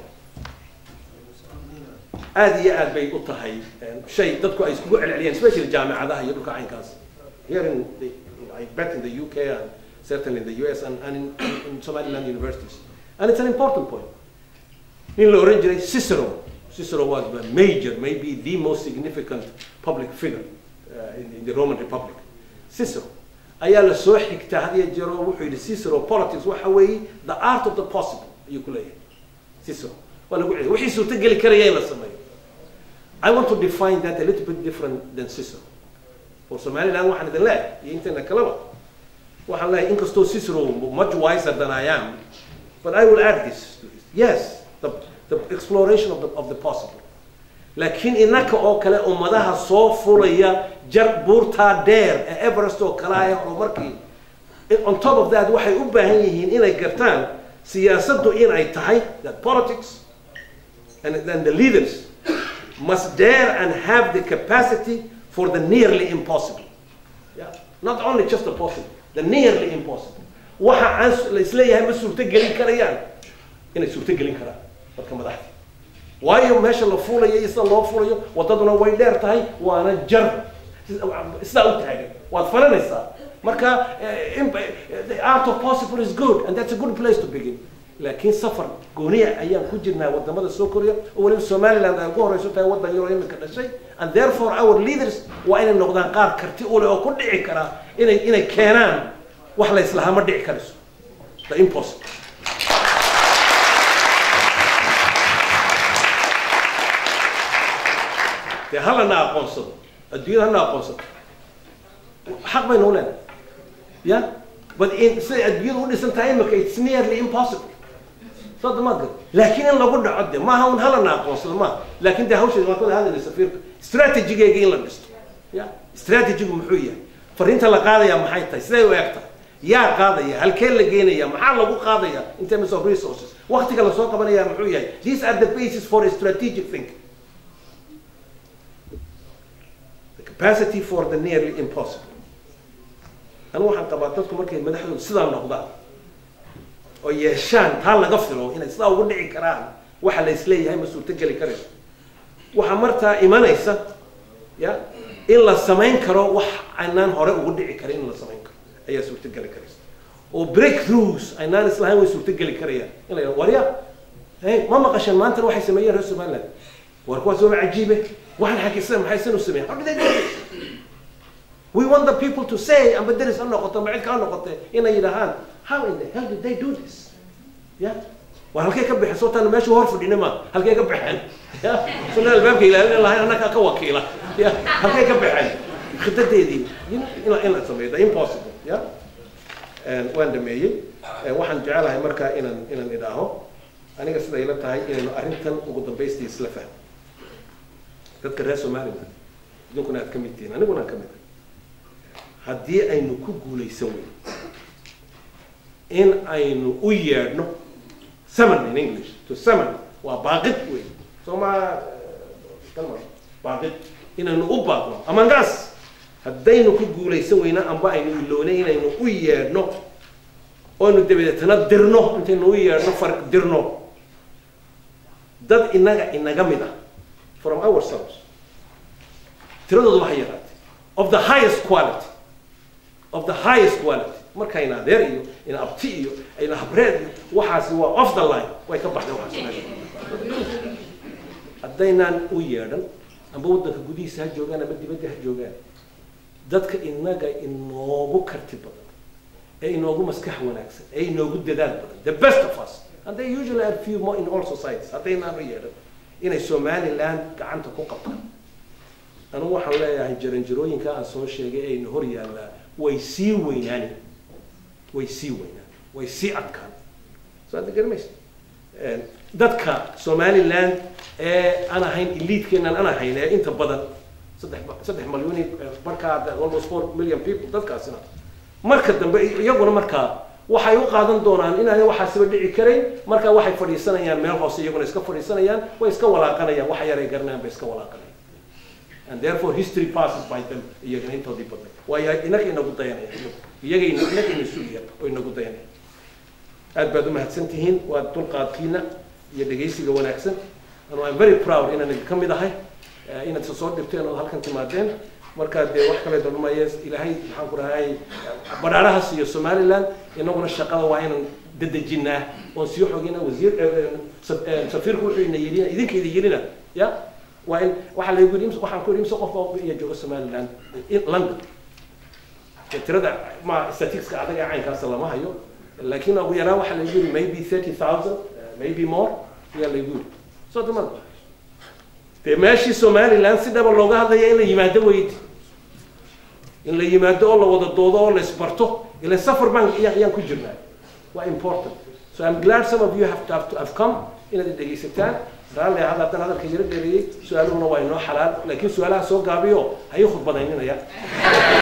aad iyo aad bay u tahay shay dadku ay iskugu celceliyeen especially jaamacadaha iyo dhulka caynkaas here in I bet in the UK and certainly in the US and in Somaliland universities and it's an important point in la oran jiray Cicero was a major, maybe the most significant public figure in the Roman Republic. Cicero ayaa la soo xigta hadiya jiro wuxuu yidhi Cicero politics waxa weeye the art of the possible ayuu ku leeyahay Cicero waa lagu celiyo wixii suurtageli karaya in la sameeyo. I want to define that a little bit different than Cicero. For Somaliland waxaan idin leeyahay iyo intayna kalaba waxaan leeyahay inkastoo Cicero much wiser than I am, but I will add this to this. Yes, the exploration of the possible. Laakiin inaka oo kale ummadaha soo fulaya jar buurta dheer ee Everest oo kale ah oo markii on top of that waxay u baahan yihiin inay gartaan siyaasaddu inay tahay that politics and then the leaders must dare and have the capacity for the nearly impossible. Yeah? Not only just the possible, the nearly impossible. Waxa aan la isleeyahay ma suurtagelin karayaan inay suurtagelin karaan dadka madaxda waayo meesha la fuulayo isa loo fuulayo wadaduna way dheer tahay waana jar sidaa u taagan waad falanaysaa marka the art of possible is good and that's a good place to begin laakiin safar gooniya ayaan ku jirnaa wadamada soo koraya oo waliba Somaliland ay ugu horeyso tahay wadan yar oo imika dhashay and therefore our leaders waa inay noqdaan qaar karti u leh oo ku dhici kara inay keenaan wax la islaama dhici karayso the impossible. هلا أقصد الدنيا هلا أقصد حق بين أولاد يا but in say الدنيا هو لسه تايمك it's nearly impossible صدق ما أقول لكن أنا لو قلنا عدة ما هون هلا أقصد ما لكن ده هوش ما كل هذا اللي سفير استراتيجي جايين لنست يا استراتيجي محوية فرنت لا قاضي يا محيطة سوي وياك يا قاضي هل كل لقينا يا محل أبو قاضي أنت من سوبر resources وقتك على سوق بنا يا محوية these are the basis for a strategic thinking. Capacity for the nearly impossible. أنا واحد قبضتكم مركز مدحون صدام نقضاء. ويشان هلا قفلوا هنا صدام ودعي كرام واحد ليسلي هاي مسؤول تجلي كريم. وحمرتها إيمان إيسا يا إلا السمين كرو عنان هراء ودعي كريم إلا السمين كرو أي مسؤول تجلي كريم. وبريك ثروز عنان إسلام مسؤول تجلي كريم. إلا وريا هاي ما قشن ما أنت روح يسميه رسول الله. وركوا سوى عجيبة. واحد حكي سمع حيسنو سمع. How did they do this? We want the people to say, "I'm بدرس أنا قطة معي كأنا قطة هنا يلهان." How in the hell did they do this? Yeah. وهل كي كبح صوت أنا ماشي هرف الإنما هل كي كبحن؟ Yeah. سنة الباب كيلا الله أنا كوكيلا. Yeah. هل كي كبحن؟ خدت دي. إلا سمي ده impossible. Yeah. And when the may واحد جعلها مركا إن نداهو. أنا قصدي إلى تاي إنه أرنتن وقد بيستي سلفه. تذكر رأس مالنا بدون كنا كميتين أنا قلنا كميت هدي أي نكوجو ليسوي إن أي نوير نو summon in English to summon وباقد وين ثم كلمة باقد إن نوباق أما ناس هدي نكوجو ليسوي نا أم بقى إنه اللونين إنه وير نو أو إنه تبي تندرنو أنت نوير نو فرق درنو ده إننا جميلة from ourselves. تردد وحيرات of the highest quality. مركا إنا ديريو إنا أبتيو إنا هبريد وحاسي off the line ويكبح ده وحاسي. أدينا ويردن أم بودك جوديس هالجوجان بدي هالجوجان. دتك إنه بكر تبغى. إنه مسكح وناكس. إنه جود دال بدن. The best of us and they usually are few more in all societies haddayna yeelan inay Somaliland gacanta ku qabtaan anu waxaan leeyahay jaranjarooyinka aan soo sheegay ay hor yaalaa way sii weynaan way sii adkaan soo aad garmaysa dadka Somaliland ee aan ahayn elite-keenan aan ahayn ee inta badan 3 milyan marka almost 4 million people dadkaasina marka dambe iyaguna marka waxay u qaadan doonaan inay waxa soo dhici kareyn marka waxay fadhiisanayaan meel hoose iyaguna iska fadhiisanayaan way iska walaaqanayaan wax yar ay garanayaan bay iska walaaqanayaan and therefore history passes by them iyagana intoodii badan way inagu dayanayaan iyagayna suuliya oo inagu dayanayaan aad baad u mahadsantihiin waa dulqaadkiina iyo dhageysiga wanaagsan and I'm very proud inaan ka mid ahay inaad soo dhigteen oo halkan timaadeen marka de wax kale dalmayay ilaahay maxaan ku rahay baraarahaas iyo Somaliland inaguna shaqada waa inaan dadajinaa oo sii xoogina wasiir safiirku wuxuu yidhi idinka yidina ya waa in waxa la yiri waxaan ku yiri qof oo jooga Somaliland London tirada ma statistics adaga caynkaas lama hayo laakiin ugu yaraan waxa la yiri maybe 30,000 maybe more ya la yiri soo dhamaan ماشي Somaliland سيدا باللغة هذا يلا يماده ويد إلا يماده الله وده دوده الله يسبرته إلا سفر بان يعني كجرنا important so I'm glad some of you have come إلى الدقيقة ستان قال لي هذا الكثير اللي سؤالهم هو إنه حلال لكن سؤالها سو قابيو هياخد بديننا يا